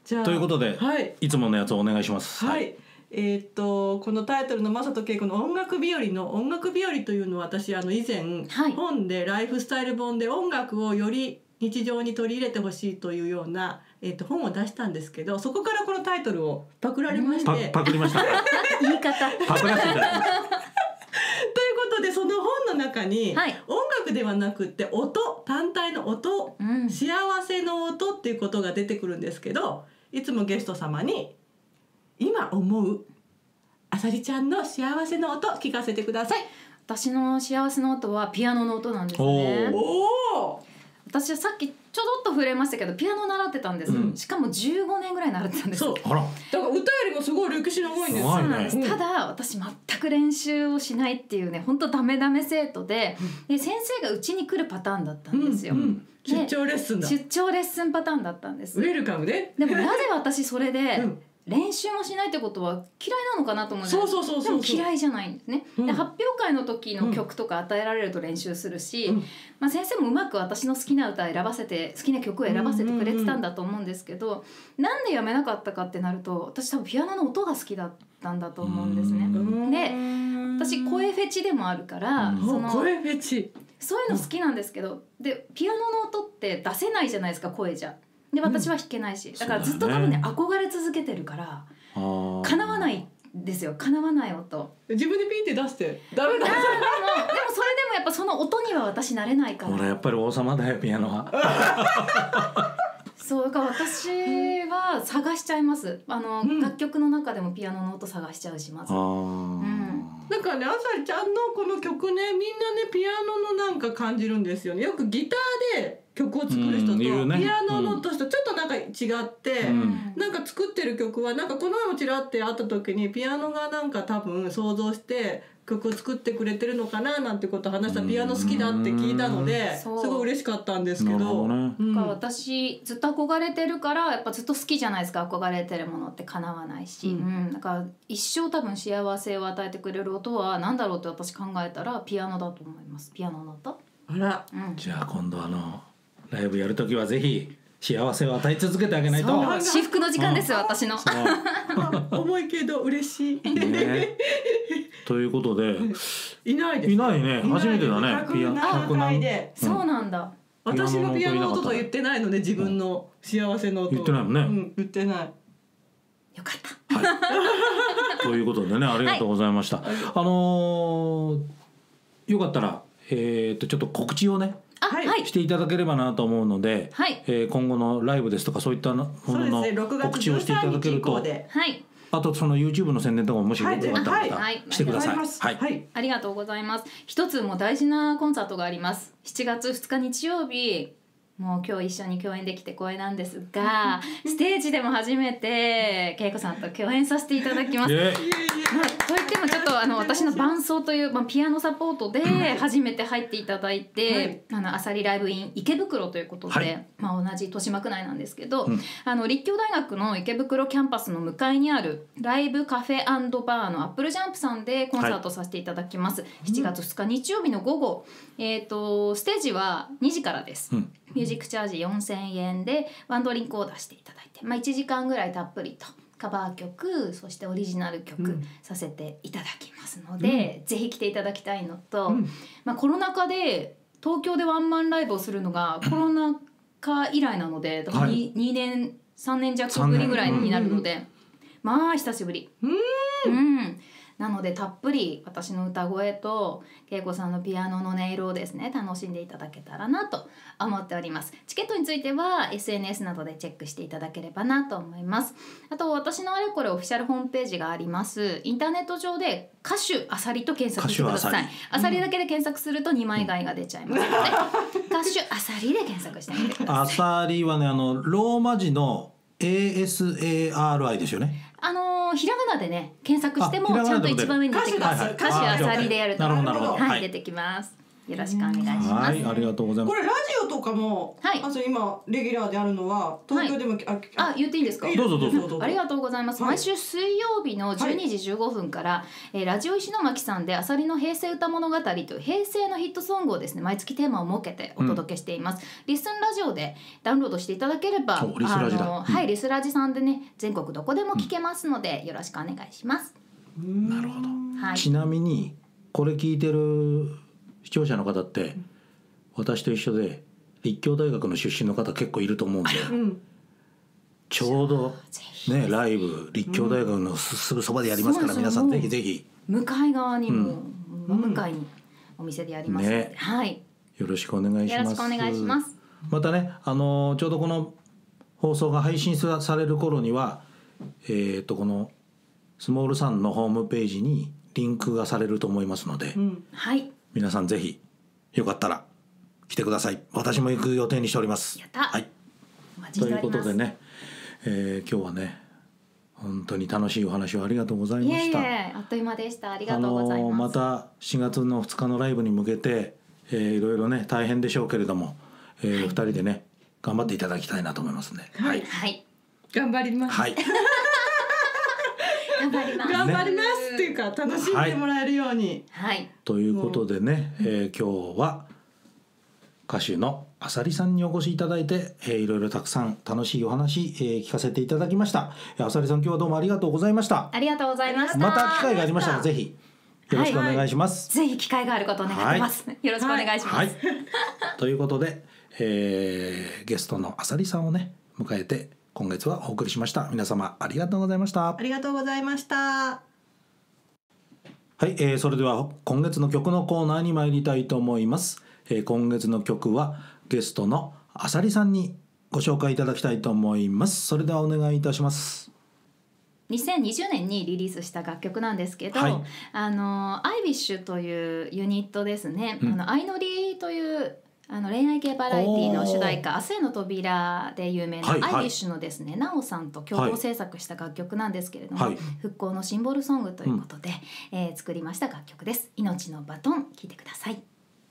じゃあということで、 はい、 いつものやつをお願いします。 はい、このタイトルの正人恵子の音楽日和の音楽日和というのは、私以前、はい、本でライフスタイル本で音楽をより日常に取り入れてほしいというような、本を出したんですけど、そこからこのタイトルをパクられまして、 パクりました言い方パクらせていただきますということで、その本の中に、はい、音楽ではなくって音、単体の音、幸せの音っていうことが出てくるんですけど、いつもゲスト様に今思うあさりちゃんの幸せの音聞かせてください。 私の幸せの音はピアノの音なんですね。おー、私はさっきちょろっと触れましたけど、ピアノ習ってたんです、しかも15年ぐらい習ってたんです。 そう、あら、だから歌よりもすごい歴史長いんです。 そうなんです、ただ私全く練習をしないっていうね、本当ダメダメ生徒で、先生がうちに来るパターンだったんですよ、 出張レッスンだ。 出張レッスンパターンだったんです。 ウェルカムで。 でもなぜ私それで、練習もしないってことは嫌いなのかなと思うんです。そうでも嫌いじゃないんですね、で発表会の時の曲とか与えられると練習するし、先生もうまく私の好きな歌選ばせて、好きな曲を選ばせてくれてたんだと思うんですけど、なんでやめなかったかってなると、私多分ピアノの音が好きだったんだと思うんですね。で、私声フェチでもあるから、 声フェチ、 そういうの好きなんですけど、でピアノの音って出せないじゃないですか、声じゃ。で私は弾けないし、だからずっと多分ね、憧れ続けてるから叶わないんですよ、叶わない音。 自分でピンって出してダメだ。でもそれでもやっぱその音には私なれないから。 俺やっぱり王様だよ、ピアノはそうだから私は探しちゃいます。楽曲の中でもピアノの音探しちゃうします。 なんかね、あさりちゃんのこの曲ね、みんなねピアノのなんか感じるんですよね。よくギターで曲を作る人と、ピアノの人ちょっとなんか違って、なんか作ってる曲はなんかこの前もちらって会った時に、ピアノがなんか多分想像して曲を作ってくれてるのかななんてことを話したら、ピアノ好きだって聞いたので、すごい嬉しかったんですけど、 私ずっと憧れてるから、やっぱずっと好きじゃないですか。憧れてるものって叶わないし、だから一生多分幸せを与えてくれる音は何だろうって私考えたらピアノだと思います。ピアノの音。 あら、 じゃあ今度ライブやるときはぜひ幸せを与え続けてあげないと。 至福の時間ですよ、私の。 重いけど嬉しい、 ということで、 いないです。 いないね、初めてだね。 ピアノで。 そうなんだ。 私のピアノの音とは言ってないので、自分の幸せの音言ってないもんね。 言ってない。 よかった。 ということでね、ありがとうございました。よかったらちょっと告知をね、していただければなと思うので、今後のライブですとかそういったものの告知をしていただけると、あとその YouTube の宣伝とかももしよかったらまたしてください。 ありがとうございます。一つも大事なコンサートがあります。7月2日日曜日、もう今日一緒に共演できて光栄なんですが、ステージでも初めて恵子さんと共演させていただきます。といってもちょっと私の伴奏という、ピアノサポートで初めて入っていただいて、あさりライブイン池袋ということで、同じ豊島区内なんですけど、立教大学の池袋キャンパスの向かいにあるライブカフェ&バーのアップルジャンプさんでコンサートさせていただきます。7月2日日曜日の午後、ステージは2時からです。ミュージックチャージ4000円でワンドリンクを出していただいて、1時間ぐらいたっぷりとカバー曲、そしてオリジナル曲させていただきますので、ぜひ来ていただきたいのと、コロナ禍で東京でワンマンライブをするのがコロナ禍以来なので、2年3年弱ぶりぐらいになるので、久しぶり。なのでたっぷり私の歌声と恵子さんのピアノの音色をですね、楽しんでいただけたらなと思っております。チケットについては SNS などでチェックしていただければなと思います。あと私のあれこれオフィシャルホームページがあります。インターネット上で歌手あさりと検索してください。あさりだけで検索すると2枚買いが出ちゃいますので、歌手あさりで検索してみてください。 あさりはね、ローマ字の ASARI ですよね。 ひらがなでね検索してもちゃんと一番上に出てきます。歌手あさりでやると出てきます。 よろしくお願いします。 はい、ありがとうございます。 これラジオとかも、はい、今レギュラーであるのは東京でも、はい、 言っていいですか？ どうぞどうぞ。 ありがとうございます。毎週水曜日の12時15分から、ラジオ石巻さんであさりの平成歌物語という平成のヒットソングをですね、毎月テーマを設けてお届けしています。リスンラジオでダウンロードしていただければ、 リスラジだ。 はい、リスラジさんでね、全国どこでも聞けますので、よろしくお願いします。 なるほど。 はい、 ちなみにこれ聞いてる視聴者の方って、私と一緒で立教大学の出身の方結構いると思うんで、ちょうどねライブ立教大学のすぐそばでやりますから、皆さんぜひぜひ向かい側にも、真向かいにお店でやりますので、はい、 よろしくお願いします。 よろしくお願いします。 またね、ちょうどこの放送が配信される頃には、このスモールさんのホームページにリンクがされると思いますので、 はい、 皆さんぜひよかったら来てください。私も行く予定にしております。 やった。 はい。ということでね、今日はね本当に楽しいお話をありがとうございました。 あっという間でした。ありがとうございます。 また4月の2日のライブに向けて、いろいろね大変でしょうけれども、2人でね頑張っていただきたいなと思いますね。 はい、はい、 頑張ります。 はい。 頑張ります。 頑張りますっていうか楽しんでもらえるように。 はい。 ということでね、今日は歌手のあさりさんにお越しいただいて、いろいろたくさん楽しいお話、聞かせていただきました。あさりさん、今日はどうもありがとうございました。 ありがとうございました。 また機会がありましたらぜひよろしくお願いします。 ぜひ機会があることを願ってます。よろしくお願いします。 ということで、ゲストのあさりさんをね迎えて今月はお送りしました。皆様ありがとうございました。 ありがとうございました。 はい、それでは今月の曲のコーナーに参りたいと思います。今月の曲はゲストのあさりさんにご紹介いただきたいと思います。それではお願いいたします。 2020年にリリースした楽曲なんですけど、はい、アイビッシュというユニットですね、アイノリという恋愛系バラエティの主題歌「明日への扉」で有名なアイビッシュのですね、なおさんと共同制作した楽曲なんですけれども、復興のシンボルソングということで、作りました楽曲です。命のバトン、聴いてください。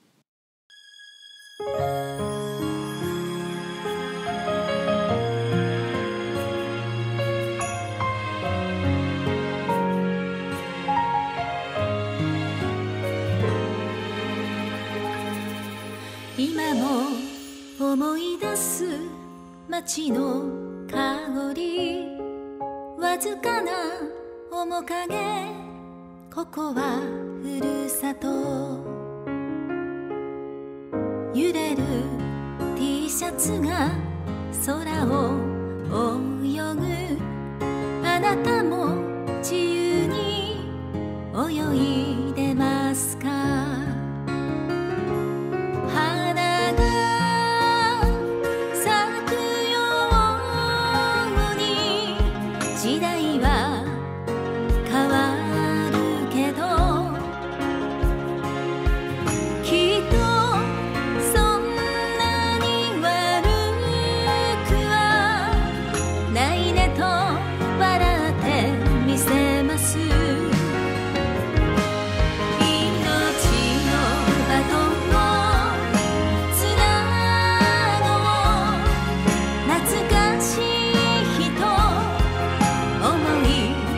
今も思い出す街の香り、わずかな面影、ここはふるさと。揺れる T シャツが空を泳ぐ、あなたも自由に泳いでますか？思い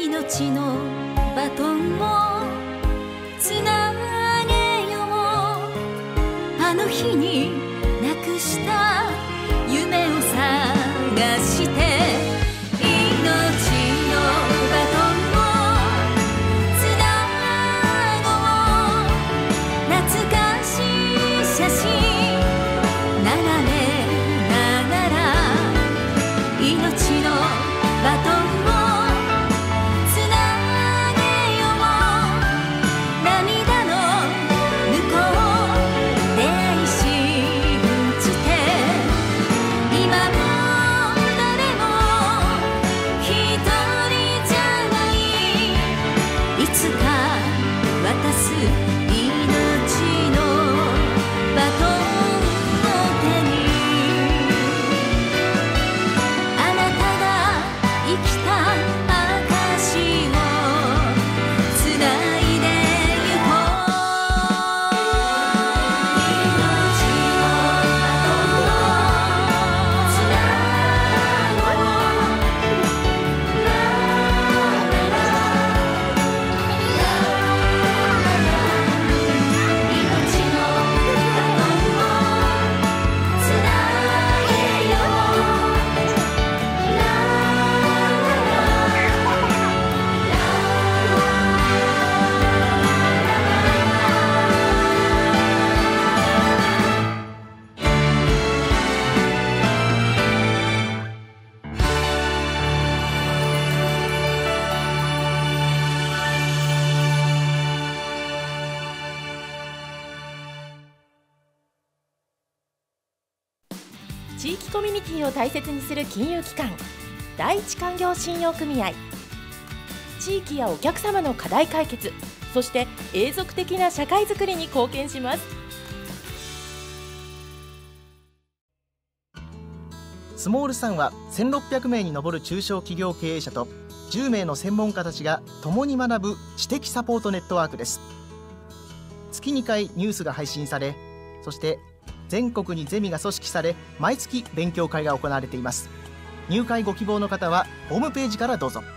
命のバトンをつなげよう。あの日になくした夢を探して地域コミュニティを大切にする金融機関、第一勧業信用組合。地域やお客様の課題解決、そして永続的な社会づくりに貢献します。 スモール3は1600名に上る中小企業経営者と10名の専門家たちが共に学ぶ知的サポートネットワークです。月2回ニュースが配信され、そして全国にゼミが組織され、毎月勉強会が行われています。入会ご希望の方はホームページからどうぞ。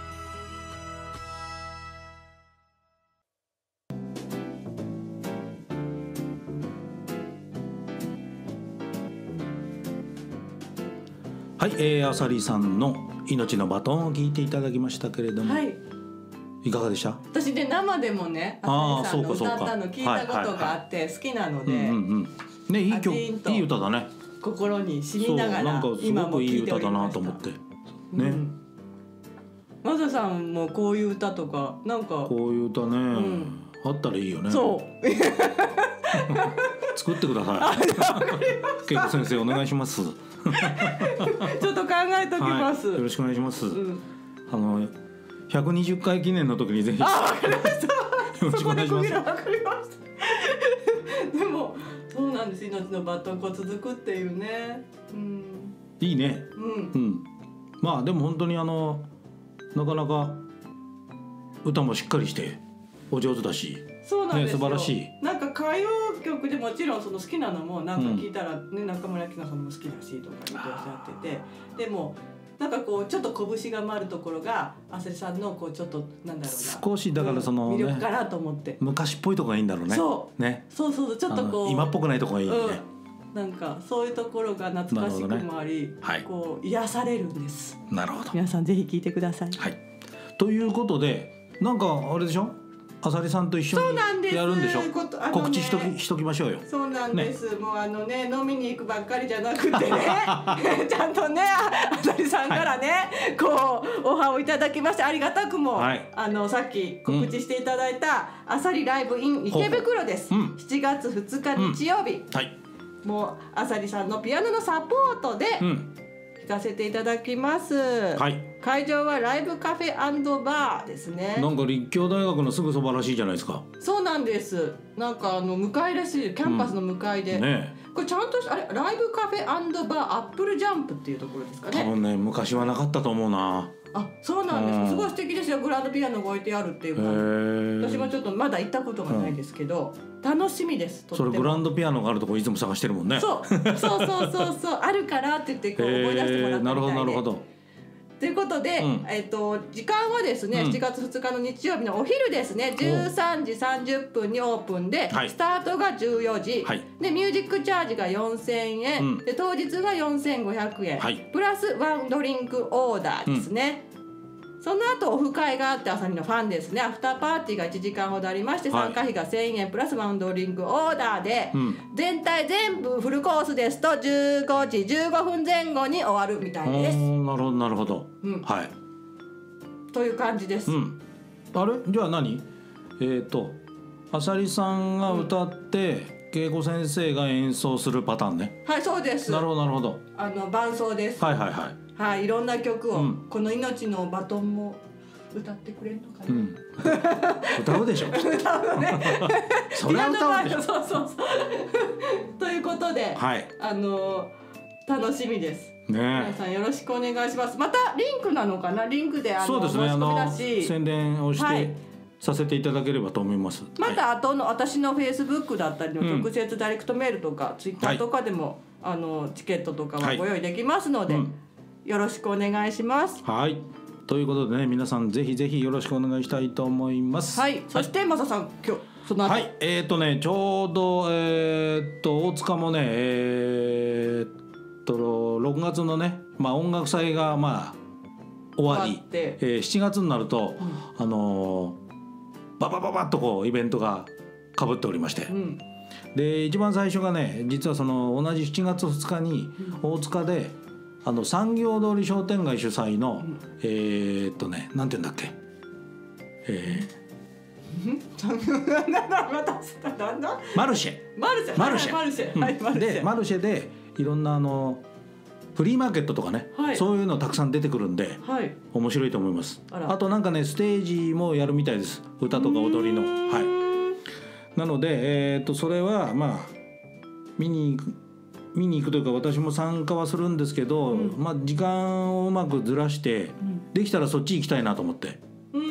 はい、あさりさんの命のバトンを聞いていただきましたけれども、はい、いかがでした？ 私ね、生でもね、あさりさんの歌ったの聞いたことがあって好きなので、 ね、いい曲、いい歌だね。 心に染みながら今も聴いておりました。なんかすごくいい歌だなと思ってね。マサさんもこういう歌とかなんかこういう歌ね、あったらいいよね。 そう作ってください。恵子先生お願いします。ちょっと考えときます。 よろしくお願いします。120回記念の時にぜひ。わかりました。よろしくお願いします。わかりました。でもそうなんです。命のバトンこう続くっていうね。いいね。まあでも本当になかなか歌もしっかりしてお上手だし。そうなんですよ。素晴らしい。なんか歌謡曲でもちろんその好きなのもなんか聞いたらね、中村明菜さんも好きだしとか言っておっしゃってて、でもなんかこうちょっと拳が回るところがあさりさんのこうちょっとなんだろうな、少しだからその、魅力かなと思って、昔っぽいとこがいいんだろうね。そうね、そうそう、ちょっとこう今っぽくないとこがいいね。なんかそういうところが懐かしくもあり、こう癒されるんです。なるほど。皆さんぜひ聞いてください。はい。ということで、なんかあれでしょ、あさりさんと一緒にやるんでしょ。告知しときましょうよ。そうなんです。もう飲みに行くばっかりじゃなくてね、ちゃんとね、あさりさんからね、こうオファーをいただきまして、ありがたくもさっき告知していただいたあさりライブ in 池袋です。7月2日日曜日。もうあさりさんのピアノのサポートで弾かせていただきます。はい。会場はライブカフェ&バーですね。なんか立教大学のすぐそばらしいじゃないですか。そうなんです。なんか向かいらしい、キャンパスの向かいで、ね、これちゃんとあれライブカフェ&バーアップルジャンプっていうところですかね。多分ね、昔はなかったと思うな。あ、そうなんです。すごい素敵ですよ。グランドピアノが置いてあるっていうか、私もちょっとまだ行ったことがないですけど、楽しみです。それグランドピアノがあるとこいつも探してるもんね。そうあるからって言ってこう思い出してもらったみたいで。なるほどなるほど。 ということで、時間はですね、7月2日の日曜日のお昼ですね、13時30分にオープンで、スタートが14時、でミュージックチャージが4000円、で当日が4500円、プラスワンドリンクオーダーですね。その後オフ会があって、朝日のファンですね、アフターパーティーが1時間ほどありまして、参加費が1000円プラスワンドリンクオーダーで、全部フルコースですと15時15分前後に終わるみたいです。 なるほどなるほど、はいという感じです。 あれじゃあ何あさりさんが歌って、恵子先生が演奏するパターンね。 はい、そうです。 なるほどなるほど。 伴奏です。 はいはいはい。 はい、いろんな曲を、この命のバトンも歌ってくれるのかな。 歌うでしょ。 歌うね。 それは歌うでしょ。 そうということで、楽しみです。皆さんよろしくお願いします。またリンクなのかな、リンクでそうですね、宣伝をしてさせていただければと思います。 また後の私のフェイスブックだったりの直接ダイレクトメールとか、ツイッターとかでもチケットとかはご用意できますので、よろしくお願いします。 はい、ということでね、皆さんぜひぜひよろしくお願いしたいと思います。 はい、そしてマサさん、今日その後、 ちょうど大塚もね6月のね、音楽祭が終わり、7月になると、ババッとこうイベントがかぶっておりまして、で一番最初がね、実はその同じ7月2日に大塚で産業通り商店街主催の、なんていうんだっけ、マルシェで、マルシェでいろんなフリーマーケットとかね、そういうのたくさん出てくるんで、面白いと思います。あとなんかね、ステージもやるみたいです、歌とか踊りの。なので、それは見に行くというか、私も参加はするんですけど、時間をうまくずらして、できたらそっち行きたいなと思って、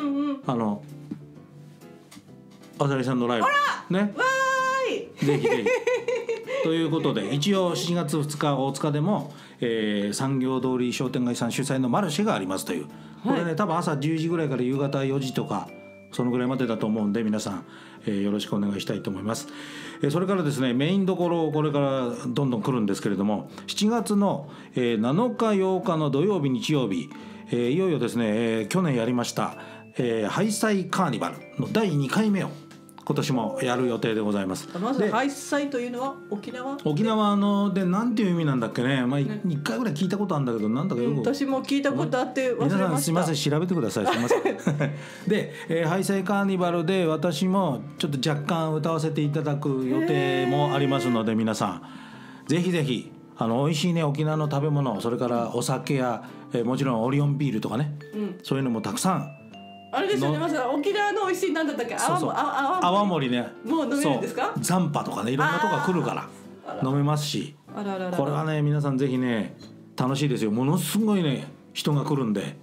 あさりさんのライブね、ぜひぜひということで、一応7月2日大塚でも、産業通り商店街さん主催のマルシェがありますという、これね、多分朝10時ぐらいから夕方4時とかそのぐらいまでだと思うんで、皆さん、よろしくお願いしたいと思います。それからですね、メインどころこれからどんどん来るんですけれども、7月の、7日8日の土曜日日曜日、いよいよですね、去年やりました、ハイサイカーニバルの第2回目を今年もやる予定でございます。 まずハイサイというのは沖縄でなんていう意味なんだっけね、1回ぐらい聞いたことあるんだけど、なんだかよく、 私も聞いたことあって忘れました。 皆さんすいません、調べてください、すいませんで、ハイサイカーニバルで私もちょっと若干歌わせていただく予定もありますので、皆さんぜひぜひ美味しいね、沖縄の食べ物、それからお酒や、もちろんオリオンビールとかね、そういうのもたくさん、 あれですよね、まず沖縄の美味しいなんだったっけ、 泡盛ね、 もう飲めるんですか？ 残波とかね、いろんなとこが来るから飲めますし、これはね、皆さんぜひね、楽しいですよ。ものすごいね、人が来るんで、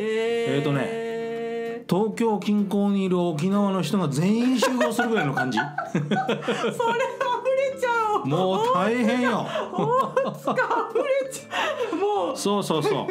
東京近郊にいる沖縄の人が全員集合するぐらいの感じそれ溢れちゃう、 もう大変よ大塚溢れちゃう、もうそう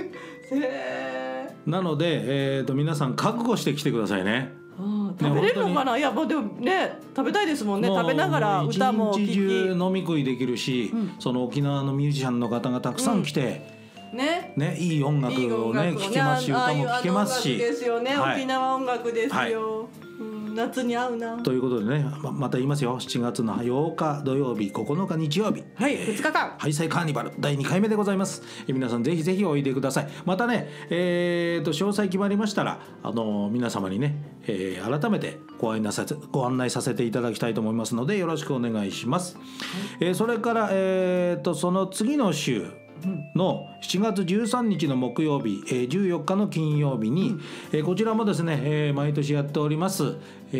なので、皆さん覚悟してきてくださいね。 食べれるのかな。いや、でもね、食べたいですもんね。食べながら歌も聴き、 一日中飲み食いできるし、その沖縄のミュージシャンの方がたくさん来て、いい音楽をね聴けますし、歌も聴けますし、 ですよね、沖縄音楽ですよ。夏に合うなということでね、また言いますよ。7月の8日土曜日、9日日曜日、 2日間ハイサイカーニバル第2回目でございます。皆さんぜひぜひおいでください。またね、詳細決まりましたら皆様にね、改めてご案内させていただきたいと思いますので、よろしくお願いします。それから、その次の週の7月13日の木曜日、14日の金曜日に、こちらもですね、毎年やっております、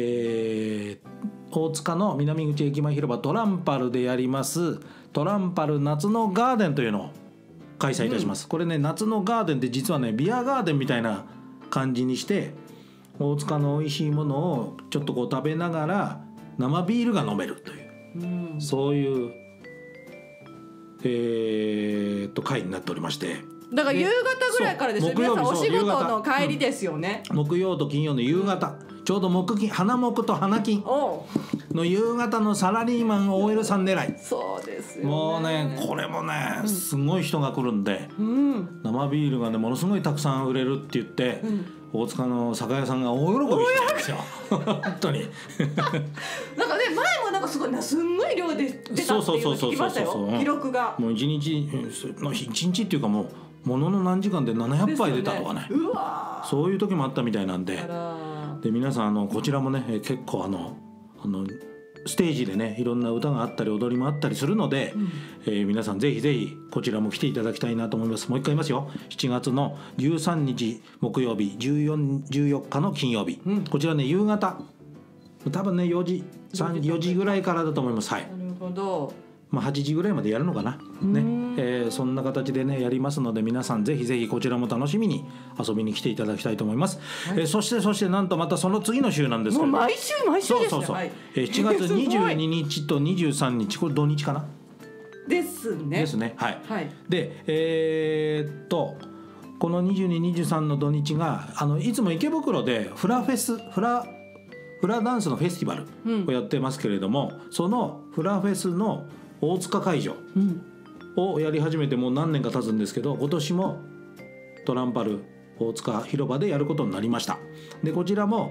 大塚の南口駅前広場トランパルでやりますトランパル夏のガーデンというのを開催いたします。これね、夏のガーデンって実はね、ビアガーデンみたいな感じにして、大塚の美味しいものをちょっとこう食べながら生ビールが飲めるという、そういう会になっておりまして、 だから夕方ぐらいからですよ。皆さんお仕事の帰りですよね。 木曜と金曜の夕方、ちょうど花木と花金の夕方のサラリーマン OL さん狙い。 そうですよね。 もうね、これもね、すごい人が来るんで、生ビールがねものすごいたくさん売れるって言って、大塚の酒屋さんが大喜びしてるんですよ。本当に。 なんかね、前もなんかすんごい量で出たっていうの聞きましたよ。記録が。 もう一日っていうかもうものの何時間で700杯出たとかね。 うわ、 そういう時もあったみたいなんで。で皆さんこちらもね結構ステージでねいろんな歌があったり踊りもあったりするので、皆さんぜひぜひこちらも来ていただきたいなと思います。もう一回言いますよ。7月の13日木曜日、14、14日の金曜日、こちらね夕方多分ね4時ぐらいからだと思います。はい。 なるほど。 8時ぐらいまでやるのかな、ね。そんな形でねやりますので、皆さんぜひぜひこちらも楽しみに遊びに来ていただきたいと思います。はい、そしてなんとまたその次の週なんですけど、 もう毎週ですね。 そう、7月22日と23日、これ土日かなですね。 ですね。はい。はい、でこの22、23の土日がいつも池袋でフラダンスのフェスティバルをやってますけれども、そのフラフェスの大塚会場をやり始めてもう何年か経つんですけど、今年もトランパル大塚広場でやることになりました。でこちらも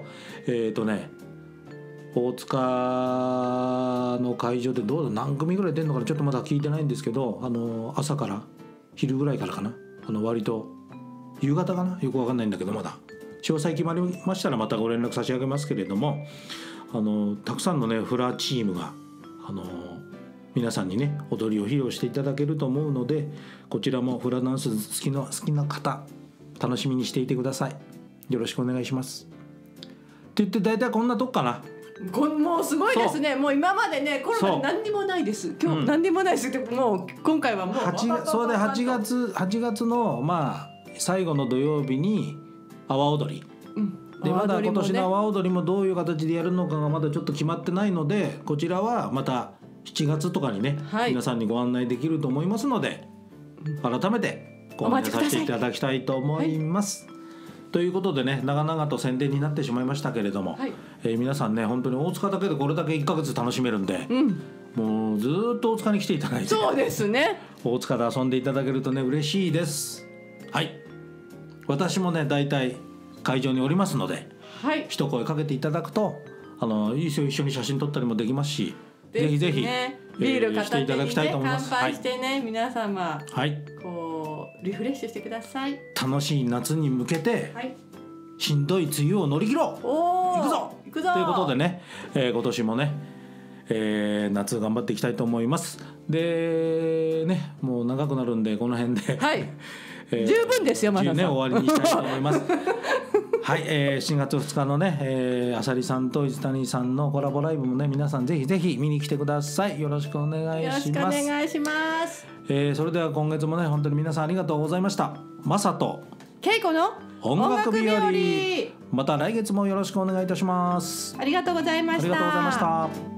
大塚の会場で何組ぐらい出るのかな、ちょっとまだ聞いてないんですけど、朝から昼ぐらいからかな、割と夕方かな、よく分かんないんだけど、まだ詳細決まりましたらまたご連絡差し上げますけれども、たくさんのねフラチームが皆さんにね踊りを披露していただけると思うので、こちらもフラダンス好きな方楽しみにしていてください。よろしくお願いします。って言って大体こんなとこかな。 もうすごいですね。もう今までねコロナ何にもないです。今日何にもないですって、もう今回はもうそれで8月の最後の土曜日に阿波踊り、でまだ今年の阿波踊りもどういう形でやるのかがまだちょっと決まってないので、こちらはまた7月とかにね、皆さんにご案内できると思いますので、改めてご案内させていただきたいと思います。ということでね、長々と宣伝になってしまいましたけれども、皆さんね本当に大塚だけでこれだけ1ヶ月楽しめるんで、もうずっと大塚に来ていただいて、 そうですね、 大塚で遊んでいただけるとね嬉しいです。はい、私もねだいたい会場におりますので、一声かけていただくと一緒に写真撮ったりもできますし、ぜひぜひビール片手にね乾杯してね、皆様こうリフレッシュしてください。 楽しい夏に向けて、しんどい梅雨を乗り切ろう、行くぞということでね、今年もね、夏頑張っていきたいと思います。でね、もう長くなるんでこの辺で、 十分ですよ、まだ終わりにしたいと思います。はい、7月2日のね、あさりさんと水谷さんのコラボライブもね、皆さんぜひぜひ見に来てください。よろしくお願いします。 よろしくお願いします。 それでは今月もね本当に皆さんありがとうございました。マサとケイコの音楽日和、また来月もよろしくお願いいたします。 ありがとうございました。 ありがとうございました。